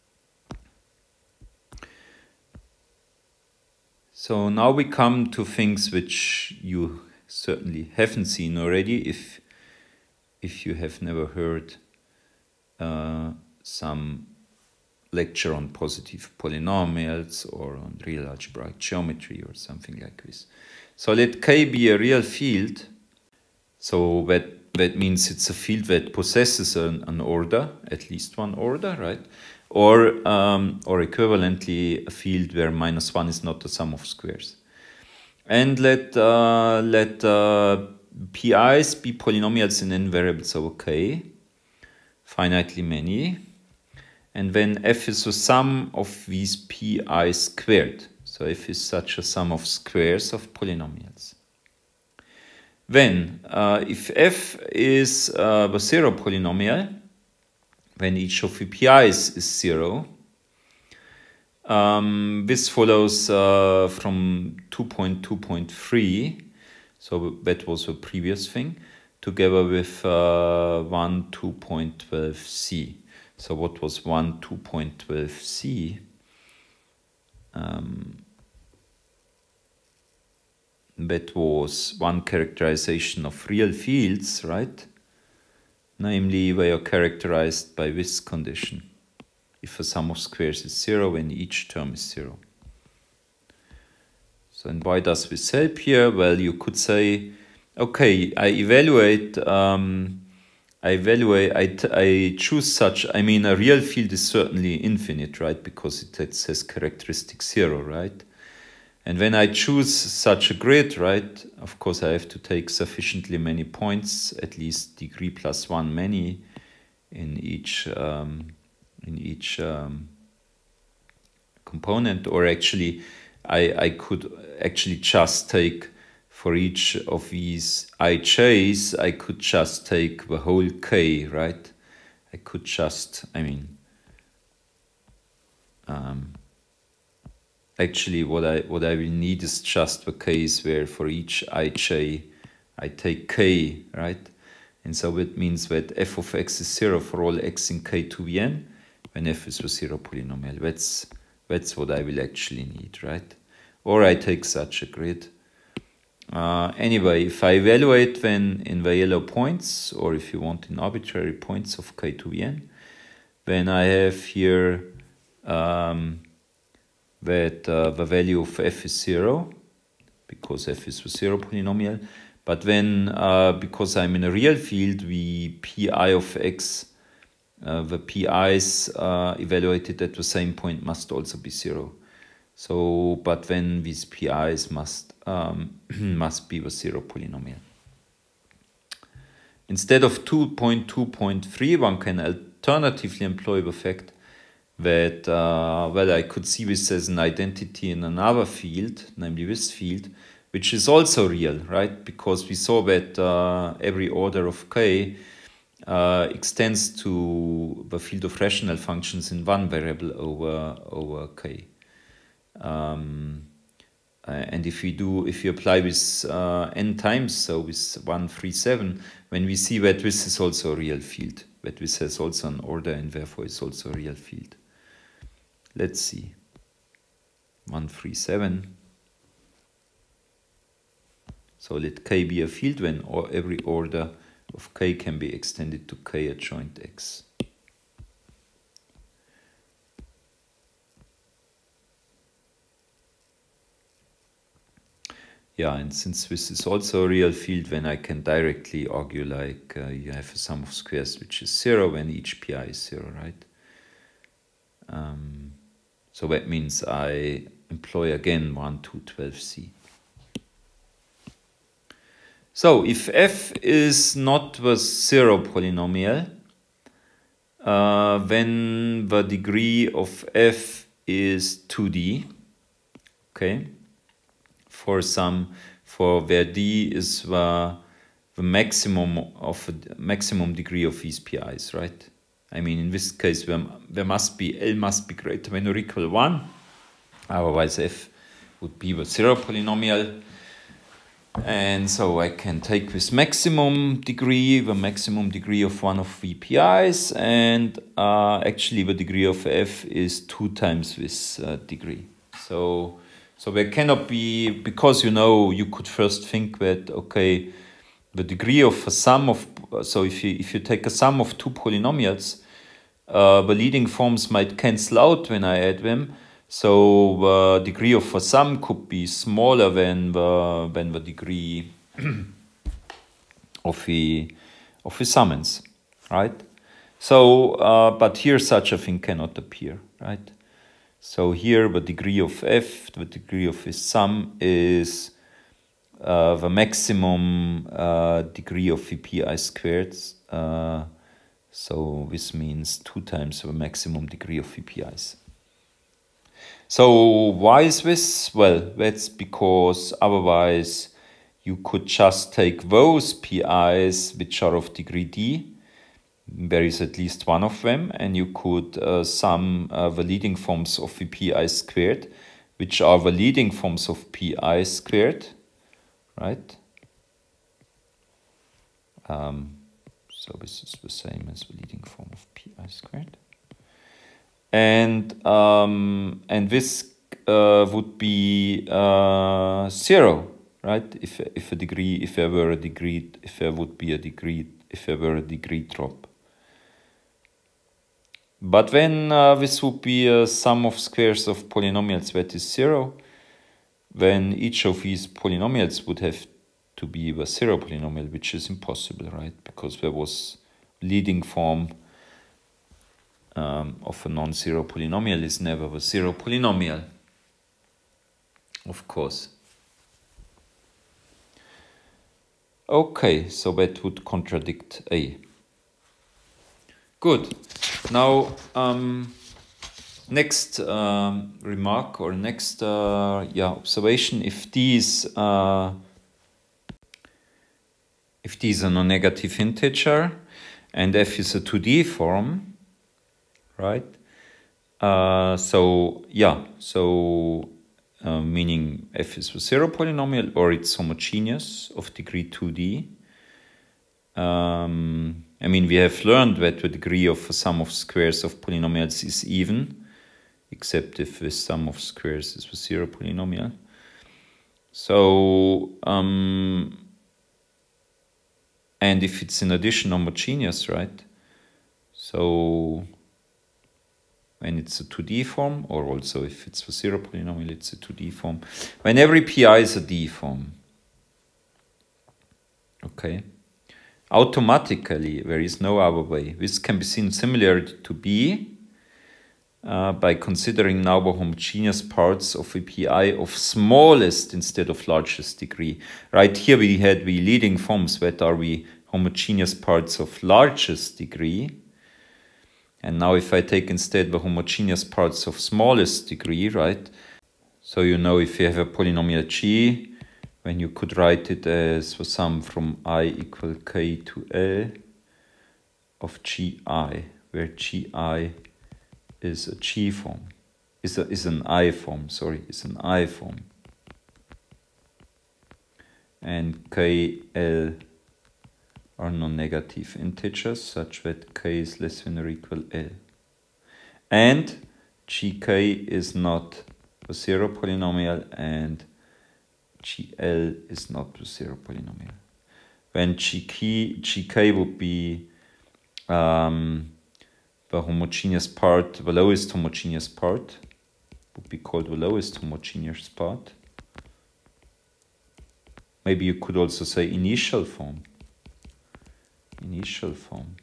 So now we come to things which you certainly haven't seen already if if you have never heard uh, some lecture on positive polynomials or on real algebraic geometry or something like this. So let K be a real field. So that that means it's a field that possesses an, an order, at least one order, right? Or um, or equivalently a field where minus one is not the sum of squares. And let uh, let uh, P I's be polynomials in n variables over K, finitely many. And then f is the sum of these pi squared. So f is such a sum of squares of polynomials. Then, uh, if f is uh, a zero polynomial, when each of the pi's is zero, um, this follows uh, from two point two point three, so that was the previous thing, together with uh, one two point twelve c. So what was one two point twelve c? Um, that was one characterization of real fields, right? Namely, they are characterized by this condition. If a sum of squares is zero, and each term is zero. So, and why does this help here? Well, you could say, okay, I evaluate... Um, I evaluate, I, t I choose such, I mean, a real field is certainly infinite, right? Because it, it says characteristic zero, right? And when I choose such a grid, right, of course I have to take sufficiently many points, at least degree plus one many in each, um, in each um, component, or actually I, I could actually just take, for each of these ij's, I could just take the whole k, right? I could just, I mean, um, actually what I what I will need is just the case where for each ij I take k, right? And so it means that f of x is zero for all x in k to the n, when f is a zero polynomial. That's that's what I will actually need, right? Or I take such a grid. Uh, anyway, if I evaluate then in the yellow points, or if you want in arbitrary points of k to the n, then I have here um, that uh, the value of f is zero, because f is a zero polynomial. But then, uh, because I'm in a real field, the pi of x, uh, the pi's uh, evaluated at the same point must also be zero. So, but then these pi's must um, must be the zero polynomial. Instead of two point two point three, one can alternatively employ the fact that, uh, well, I could see this as an identity in another field, namely this field, which is also real, right? Because we saw that uh, every order of k uh, extends to the field of rational functions in one variable over over k. Um, uh, and if we do, if we apply this uh, n times, so with one, three, seven, when we see that this is also a real field, that this has also an order and therefore is also a real field. Let's see. one, three, seven. So let k be a field when or every order of k can be extended to k adjoint x. Yeah, and since this is also a real field, then I can directly argue like uh, you have a sum of squares which is zero when each pi is zero, right? Um, so that means I employ again one, two, twelve c. So if f is not the zero polynomial, uh, then the degree of f is two d, okay? For some, for where d is the, the maximum of a maximum degree of these pi's, right? I mean, in this case, there, there must be, L must be greater than or equal one, otherwise f would be the zero polynomial. And so I can take this maximum degree, the maximum degree of one of the pi's, and uh, actually the degree of f is two times this uh, degree. So, so there cannot be, because you know, you could first think that, okay, the degree of a sum of, so if you, if you take a sum of two polynomials, uh, the leading forms might cancel out when I add them. So the degree of a sum could be smaller than the than the degree of the of the summons, right? So, uh, but here such a thing cannot appear, right? So here the degree of f, the degree of the sum is uh, the maximum uh, degree of the pi squared. Uh, so this means two times the maximum degree of the pi's. So why is this? Well, that's because otherwise you could just take those pi's which are of degree d, there is at least one of them, and you could uh, sum uh, the leading forms of the pi squared, which are the leading forms of pi squared, right? Um, so this is the same as the leading form of pi squared. And um, and this uh, would be uh, zero, right? If if a degree, if there were a degree, if there would be a degree, if there were a degree drop. But then uh, this would be a sum of squares of polynomials that is zero. Then each of these polynomials would have to be a zero polynomial, which is impossible, right? Because there was leading form. Um, of a non-zero polynomial is never a zero polynomial, of course. Okay, so that would contradict A. Good. Now, um, next um, remark or next uh, yeah observation: if these uh, if these are non-negative integer and f is a two D form, right? Uh, so yeah, so uh, meaning f is a zero polynomial or it's homogeneous of degree two D. Um, I mean, we have learned that the degree of a sum of squares of polynomials is even, except if the sum of squares is a zero polynomial. So, um, and if it's in addition homogeneous, right? So, when it's a two D form, or also if it's a zero polynomial, it's a two D form. When every pi is a D form, okay? Automatically, there is no other way. This can be seen similar to B uh, by considering now the homogeneous parts of a pi of smallest instead of largest degree. Right here we had the leading forms that are the homogeneous parts of largest degree. And now if I take instead the homogeneous parts of smallest degree, right? So you know if you have a polynomial g, when you could write it as the sum from I equal k to L of gi, where gi is a g form, is, a, is an I form, sorry, is an I form. And k, L are non-negative integers such that k is less than or equal L. And gk is not a zero polynomial and gl is not the zero polynomial. When gk, gk would be um, the homogeneous part, the lowest homogeneous part, would be called the lowest homogeneous part. Maybe you could also say initial form. Initial form.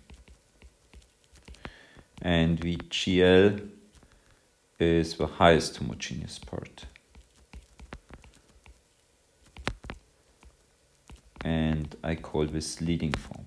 And the gl is the highest homogeneous part. And I call this leading form.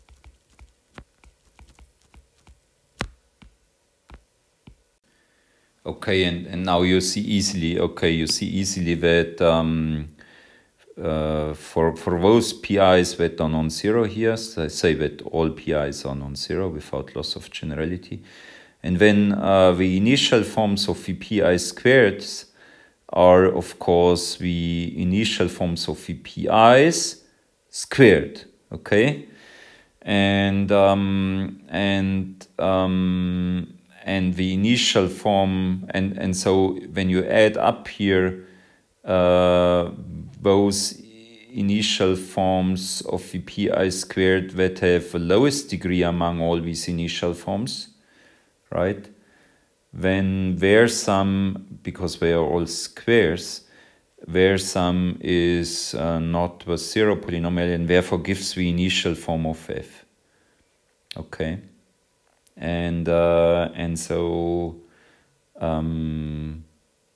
Okay, and, and now you see easily, okay, you see easily that um, uh, for, for those P Is that are non-zero here, so I say that all P Is are non-zero without loss of generality. And then uh, the initial forms of the P I squared are, of course, the initial forms of the P Is squared, okay, and um, and um, and the initial form, and and so when you add up here uh, those initial forms of the Pi squared that have the lowest degree among all these initial forms, right? Then their sum, because they are all squares, their sum is uh, not the zero polynomial and therefore gives the initial form of f. Okay, and uh, and so um,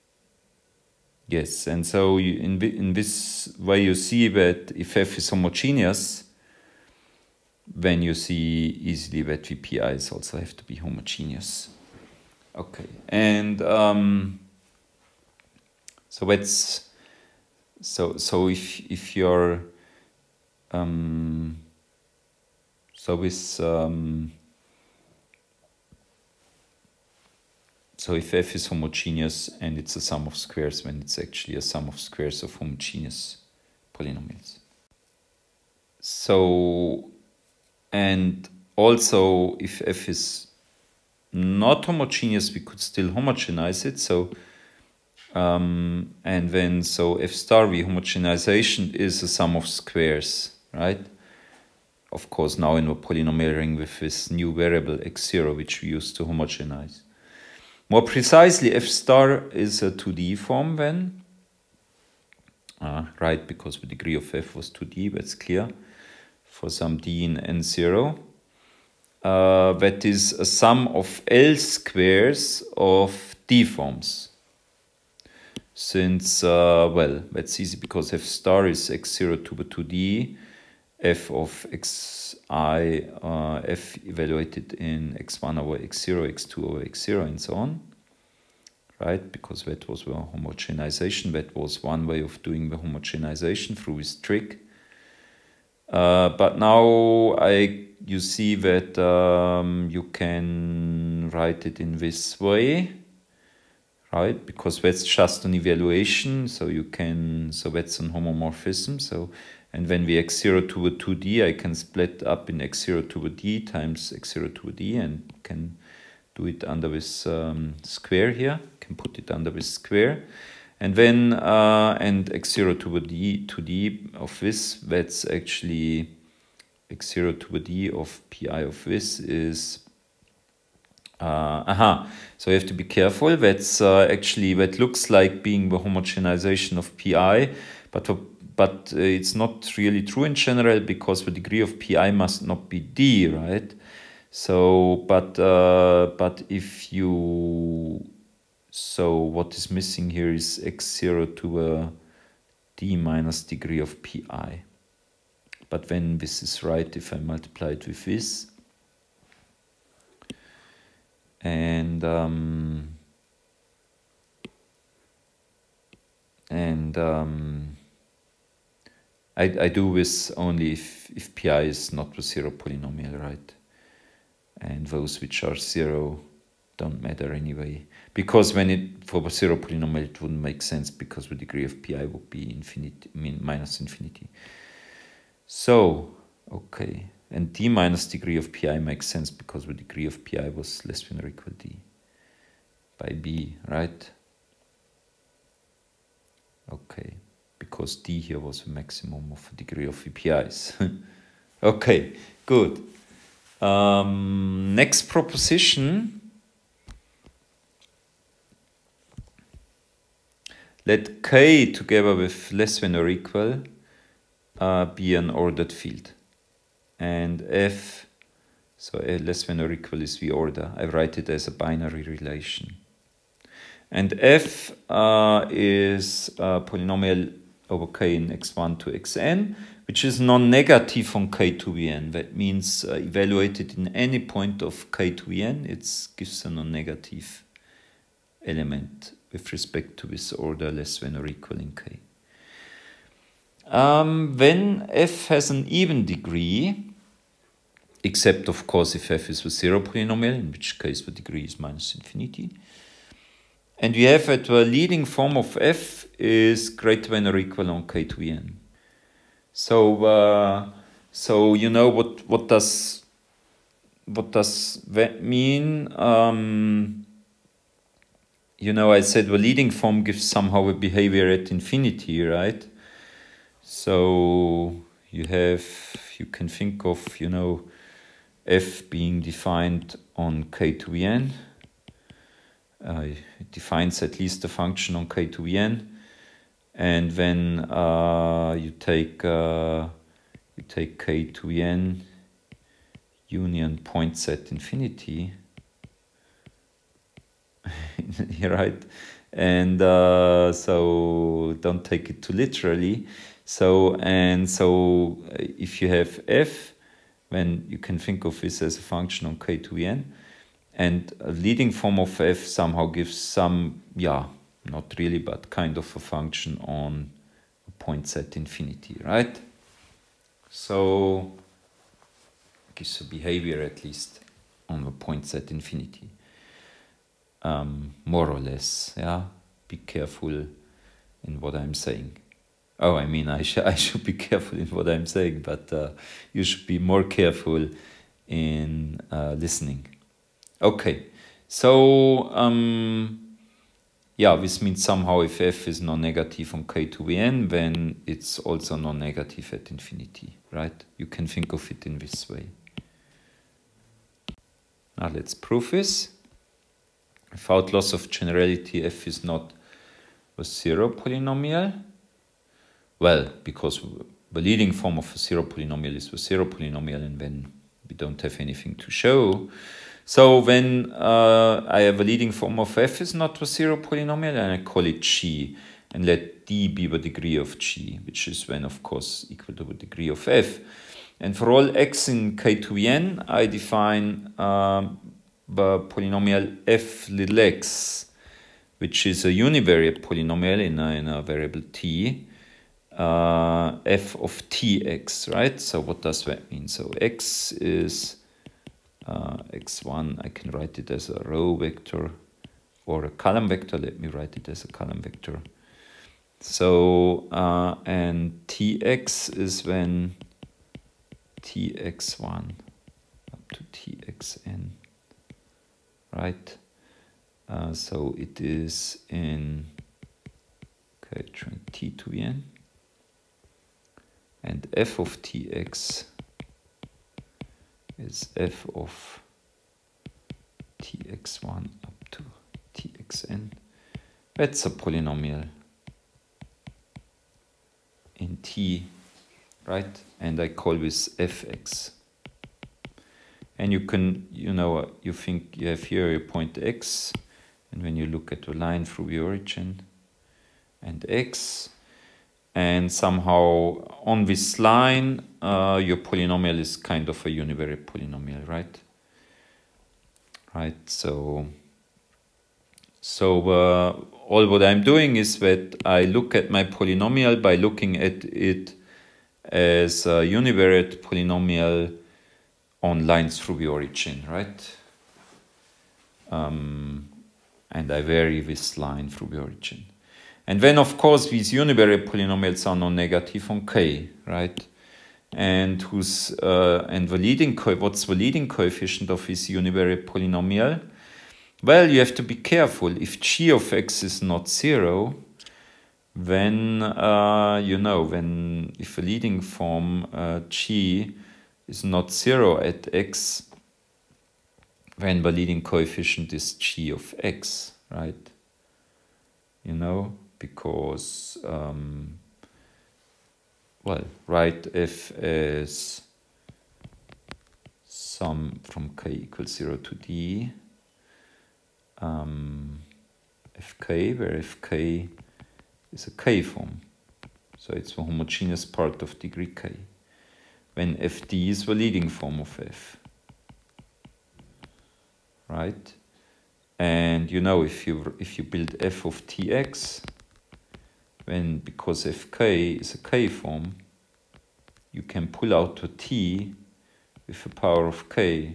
yes, and so you, in in this way you see that if f is homogeneous, then you see easily that the P Is also have to be homogeneous. Okay, and um, so that's. So so if if you're um, so with um, so if f is homogeneous and it's a sum of squares, then it's actually a sum of squares of homogeneous polynomials. So and also if f is not homogeneous, we could still homogenize it. So Um, and then, so f star, the homogenization is a sum of squares, right? Of course, now in a polynomial ring with this new variable x zero, which we use to homogenize. More precisely, f star is a two D form then, uh, right? Because the degree of f was two D, that's clear, for some d in n zero. Uh, that is a sum of L squares of D forms. Since, uh, well, that's easy because f star is x zero to the two D, f of xi, uh, f evaluated in x one over x zero, x two over x zero, and so on. right? Because that was the homogenization. That was one way of doing the homogenization through this trick. Uh, but now I you see that um, you can write it in this way, right? Because that's just an evaluation, so you can so that's an homomorphism. So and when we x zero to the two d, I can split up in x zero to the d times x zero to the d and can do it under this um, square here. Can put it under this square. And then, uh, and x zero to the d, to d of this, that's actually x zero to the d of pi of this is, uh, aha, so you have to be careful. That's uh, actually, that looks like being the homogenization of pi, but, but uh, it's not really true in general because the degree of pi must not be d, right? So, but, uh, but if you, so what is missing here is x zero to a d minus degree of pi. But when this is right, if I multiply it with this, and um, and um, I I do this only if if pi is not the zero polynomial, right? And those which are zero don't matter anyway. Because when it, for a zero polynomial, it wouldn't make sense because the degree of pi would be infinity, I mean minus infinity. So, okay, and d minus degree of pi makes sense because the degree of pi was less than or equal d by b, right? Okay, because d here was the maximum of the degree of the pi's. Okay, good. Um, next proposition. Let K together with less than or equal uh, be an ordered field. And F, so uh, less than or equal is the order. I write it as a binary relation. And F uh, is a polynomial over K in x one to xn, which is non-negative from K to the n. That means uh, evaluated in any point of K to the n, it gives a non-negative element with respect to this order less than or equal in K. Um, when F has an even degree, except of course if F is a zero polynomial, in which case the degree is minus infinity, and we have that the leading form of F is greater than or equal on K to the n. So, uh, so you know what what does what does that mean? Um, You know, I said the leading form gives somehow a behavior at infinity, right? So you have, you can think of, you know, f being defined on k to the n. Uh, it defines at least a function on k to the n. And then uh, you take uh, you take k to the n union points at infinity. Right, and uh, so don't take it too literally. So and so if you have f, then you can think of this as a function on k to the n, and a leading form of f somehow gives some, yeah, not really, but kind of a function on points at infinity, right? So gives a behavior at least on the points at infinity. Um, more or less, yeah. Be careful in what I'm saying. Oh, I mean, I, sh I should be careful in what I'm saying, but uh, you should be more careful in uh, listening. Okay, so um, yeah, this means somehow if f is non-negative on k to the n, then it's also non-negative at infinity, right? You can think of it in this way. Now let's prove this. Without loss of generality, f is not a zero polynomial. Well, because the leading form of a zero polynomial is the zero polynomial, and then we don't have anything to show. So when uh, I have a leading form of f is not a zero polynomial, and I call it g, and let d be the degree of g, which is then, of course, equal to the degree of f. And for all x in k to the n, I define um, the polynomial f little x, which is a univariate polynomial in a, in a variable t, uh, f of tx, right? So what does that mean? So x is uh, x one, I can write it as a row vector or a column vector. Let me write it as a column vector. So, uh, and tx is when t x one up to t x n, right? Uh, so it is in, okay, trying t to the n, and f of tx is f of t x one up to t x n. That's a polynomial in t, right? And I call this fx. And you can, you know, you think you have here a point x, and when you look at the line through the origin, and x, and somehow on this line, uh, your polynomial is kind of a univariate polynomial, right? Right, so, so uh, all what I'm doing is that I look at my polynomial by looking at it as a univariate polynomial on lines through the origin, right? Um, and I vary this line through the origin. And then, of course, these univariate polynomials are non-negative on k, right? And who's uh, and the leading co what's the leading coefficient of this univariate polynomial? Well, you have to be careful. If g of x is not zero, then uh, you know, when if the leading form uh, g is not zero at x, then the leading coefficient is g of x, right? You know, because, um, well, write f as sum from k equals zero to d, um, fk, where fk is a k form. So it's the homogeneous part of degree k. When fd is the leading form of f, right? And you know, if you if you build f of tx, then because fk is a k form, you can pull out a t with the power of k,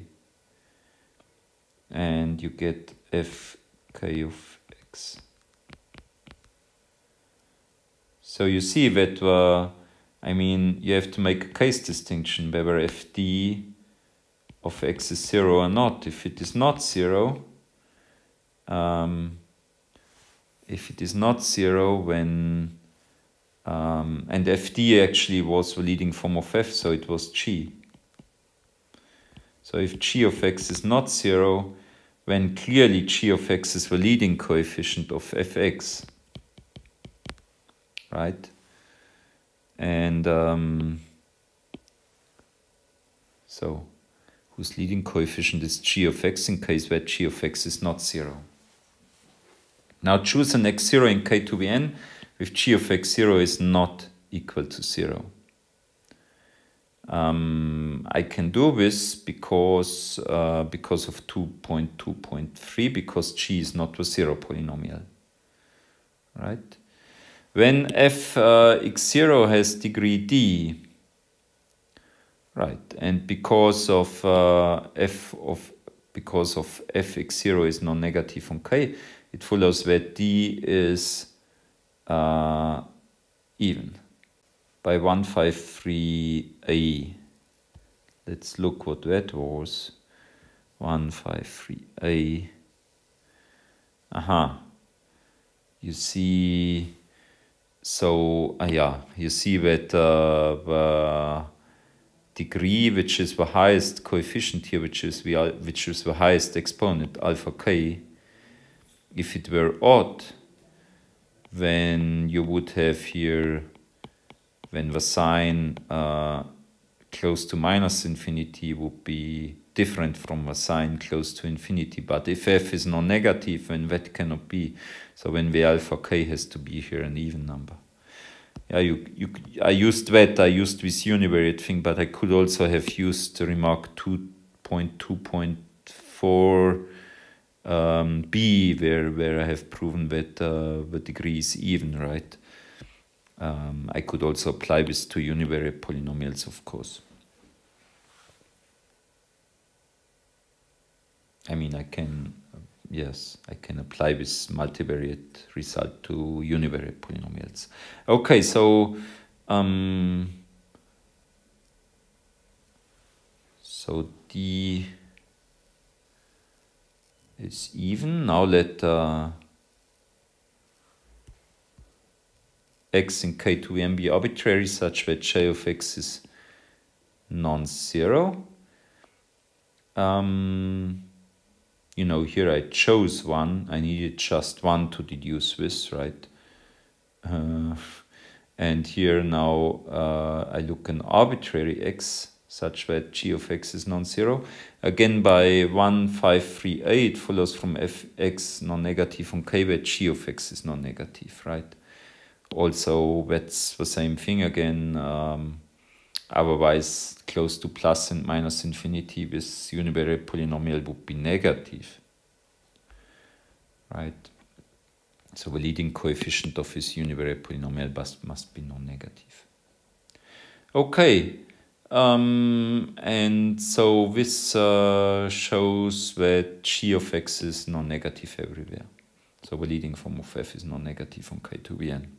and you get fk of x. So you see that, uh, I mean, you have to make a case distinction whether fd of x is zero or not. If it is not zero, um, if it is not zero, when um, and fd actually was the leading form of f, so it was g. So if g of x is not zero, then clearly g of x is the leading coefficient of fx, right? And um, so whose leading coefficient is g of x in case that g of x is not zero. Now choose an x zero in k to the n if g of x zero is not equal to zero. Um, I can do this because uh, because of two point two point three, because g is not a zero polynomial, right? When f uh, x zero has degree d, right, and because of uh, f of because of f x zero is non-negative on k, it follows that d is uh, even by one fifty-three A. Let's look what that was. one fifty-three A. Aha. You see, so uh, yeah, you see that uh, the degree, which is the highest coefficient here, which is the which is the highest exponent, alpha k, if it were odd, then you would have here, when the sign uh, close to minus infinity would be different from a sign close to infinity. But if f is non-negative, then that cannot be. So when the alpha k has to be here an even number. Yeah, you, you, I used that, I used this univariate thing, but I could also have used the remark two point two point four um, B, where, where I have proven that uh, the degree is even, right? Um, I could also apply this to univariate polynomials, of course. I mean, I can, yes, I can apply this multivariate result to univariate polynomials. Okay, so, um, so D is even. Now let uh, x in K two n be arbitrary such that j of x is non-zero. Um, you know, here I chose one. I needed just one to deduce this, right? Uh, and here now uh, I look an arbitrary x such that g of x is non-zero. Again, by one five three eight follows from fx non-negative on k that g of x is non-negative, right? Also, that's the same thing again. Um, otherwise, close to plus and minus infinity, this univariate polynomial would be negative, right? So the leading coefficient of this univariate polynomial must, must be non-negative. Okay, um, and so this uh, shows that g of x is non-negative everywhere. So the leading form of f is non-negative on K two V n.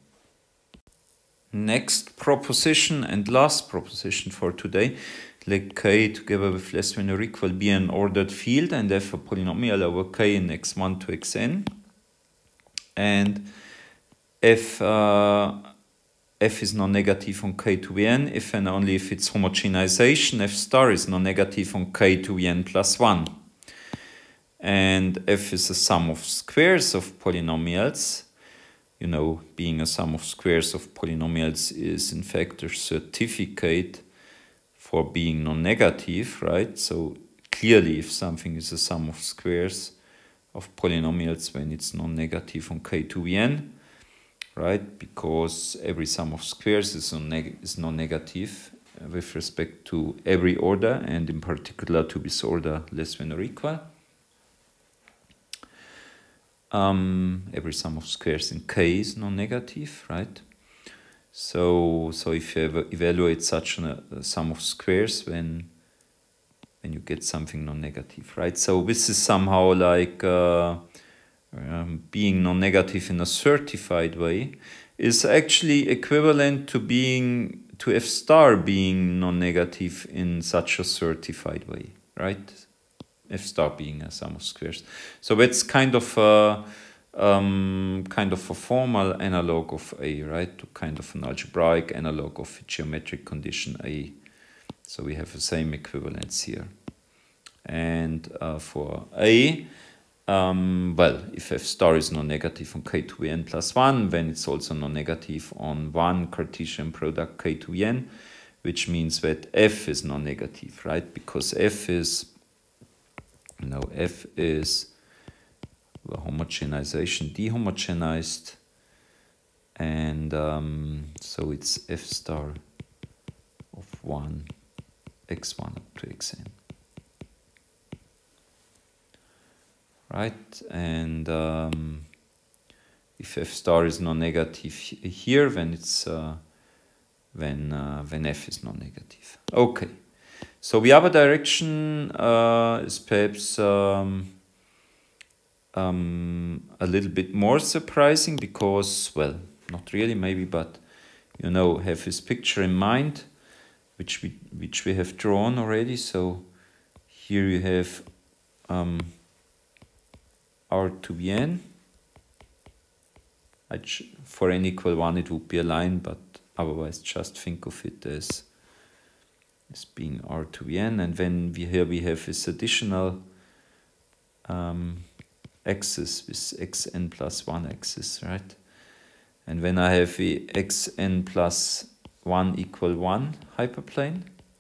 Next proposition and last proposition for today. Let k together with less than or equal be an ordered field and f a polynomial over k in x one to xn. And f, uh, f is non-negative on K two V n if and only if its homogenization f star is non-negative on K two V n plus one. And f is a sum of squares of polynomials. You know, being a sum of squares of polynomials is in fact a certificate for being non-negative, right? So clearly if something is a sum of squares of polynomials, then it's non-negative on K two V n, right? Because every sum of squares is non-negative with respect to every order, and in particular to this order less than or equal. Um, every sum of squares in K is non-negative, right? So, so if you ever evaluate such an, a sum of squares, then, then you get something non-negative, right? So this is somehow like uh, um, being non-negative in a certified way is actually equivalent to being to f star being non-negative in such a certified way, right? F star being a sum of squares. So it's kind of a, um, kind of a formal analog of A, right? To kind of an algebraic analog of a geometric condition A. So we have the same equivalence here. And uh, for A, um, well, if f star is non-negative on K two V n plus one, then it's also non-negative on one Cartesian product K two V n, which means that f is non-negative, right? Because f is Now f is the homogenization dehomogenized, and um, so it's f star of one x one up to xn, right? And um, if f star is non-negative here, then it's uh, when uh, when f is non-negative. Okay. So the other direction uh, is perhaps um, um, a little bit more surprising because, well, not really maybe, but you know, have this picture in mind, which we which we have drawn already. So here you have um, R to V n. For n equal one, it would be a line, but otherwise, just think of it as as being R to V n, and then we, here we have this additional um, axis, this xn plus one axis, right? And when I have the xn plus one equal one hyperplane,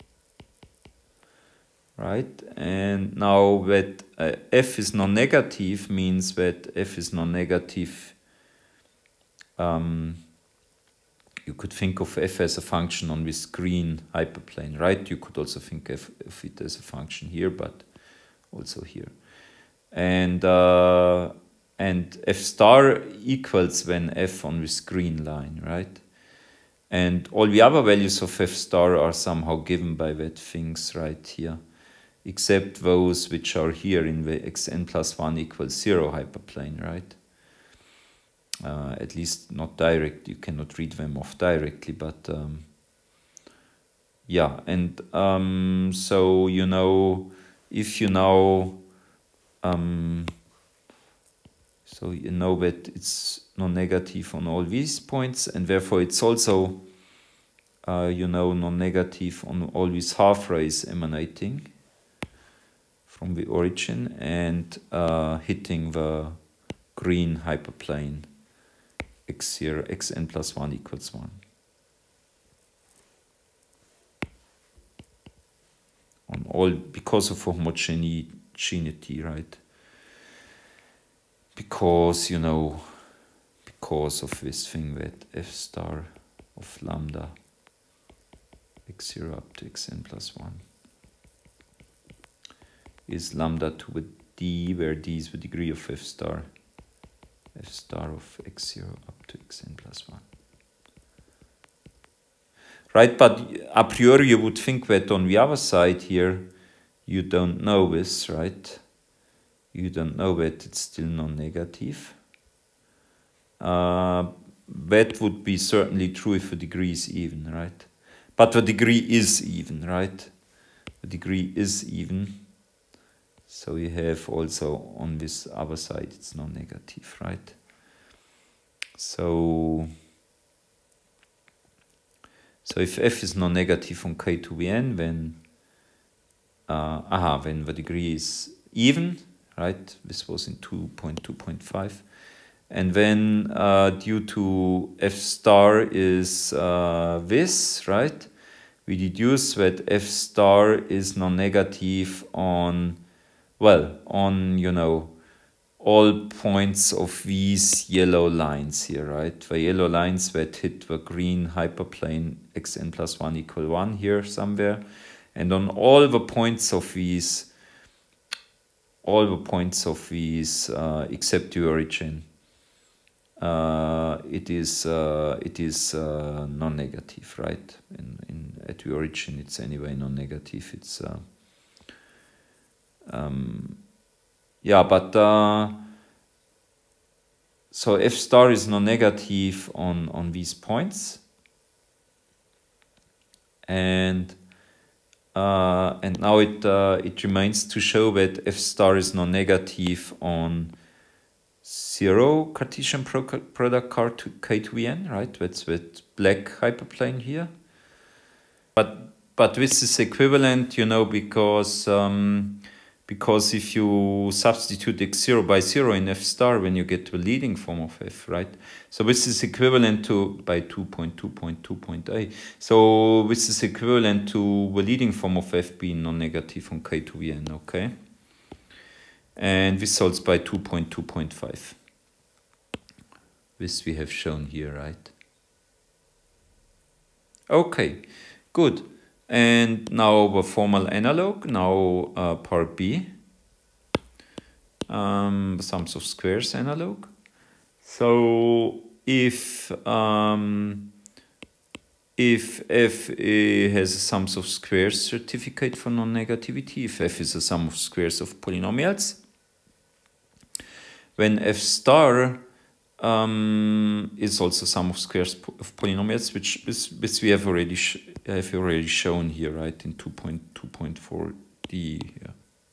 right? And now that uh, f is non-negative means that f is non-negative. Um, You could think of f as a function on this green hyperplane, right? You could also think of, of it as a function here, but also here. and uh, and f star equals when f on this green line, right? And all the other values of f star are somehow given by that things right here, except those which are here in the xn plus one equals zero hyperplane, right? Uh, at least not direct, you cannot read them off directly, but um, yeah, and um, so, you know, if you now, um, so you know that it's non-negative on all these points, and therefore it's also, uh, you know, non-negative on all these half rays emanating from the origin and uh, hitting the green hyperplane x zero, xn plus one equals one. On all, because of homogeneity, right? Because, you know, because of this thing that f star of lambda x zero up to xn plus one is lambda to the d, where d is the degree of f star, f star of x zero up to xn plus one. Right, but a priori you would think that on the other side here, you don't know this, right? You don't know that it's still non-negative. Uh, that would be certainly true if the degree is even, right? But the degree is even, right? The degree is even. So you have also on this other side, it's non-negative, right? So... So if f is non-negative on k to the n, then uh, aha, when the degree is even, right? This was in two point two point five, and then uh, due to f star is uh, this, right? We deduce that f star is non-negative on, well, on, you know, all points of these yellow lines here, right? The yellow lines that hit the green hyperplane xn plus one equal one here somewhere. And on all the points of these, all the points of these, uh, except the origin, uh, it is uh, it is uh, non-negative, right? In, in, at the origin, it's anyway non-negative. It's... Uh, um, Yeah, but uh, so f star is non-negative on on these points, and uh, and now it uh, it remains to show that f star is non-negative on zero Cartesian pro product car to k to the n, right? That's that black hyperplane here. But but this is equivalent, you know, because. Um, Because if you substitute x zero by zero in f star, when you get the leading form of f, right? So this is equivalent to, by two point two point two point eight. So this is equivalent to the leading form of f being non-negative on k to the n, okay? And this solves by two point two point five. This we have shown here, right? Okay, good. And now the formal analog, now uh, part B, um, sums of squares analog. So if um, if f uh, has a sums of squares certificate for non-negativity, if f is a sum of squares of polynomials, when f star Um, is also sum of squares of polynomials, which is which we have already sh have already shown here, right, in two point two point four d. Yeah.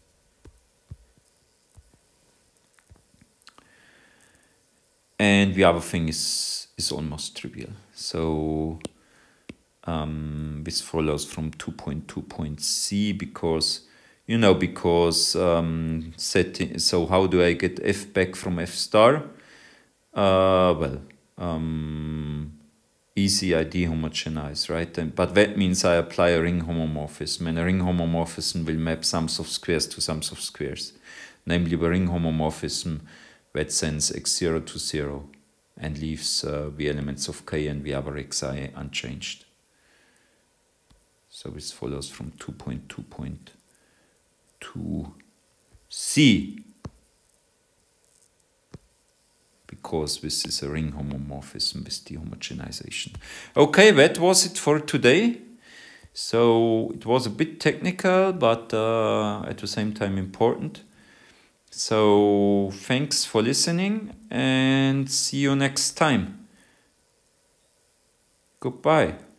And the other thing is is almost trivial. So um, this follows from two point two point c because you know because um, setting. So how do I get f back from f star? Uh, well, um, easy I dehomogenize, right? And, but that means I apply a ring homomorphism, and a ring homomorphism will map sums of squares to sums of squares, namely the ring homomorphism that sends x zero to zero and leaves uh, the elements of k and the other xi unchanged. So this follows from two point two point two c. because this is a ring homomorphism with dehomogenization. Okay, that was it for today. So it was a bit technical, but uh, at the same time important. So thanks for listening and see you next time. Goodbye.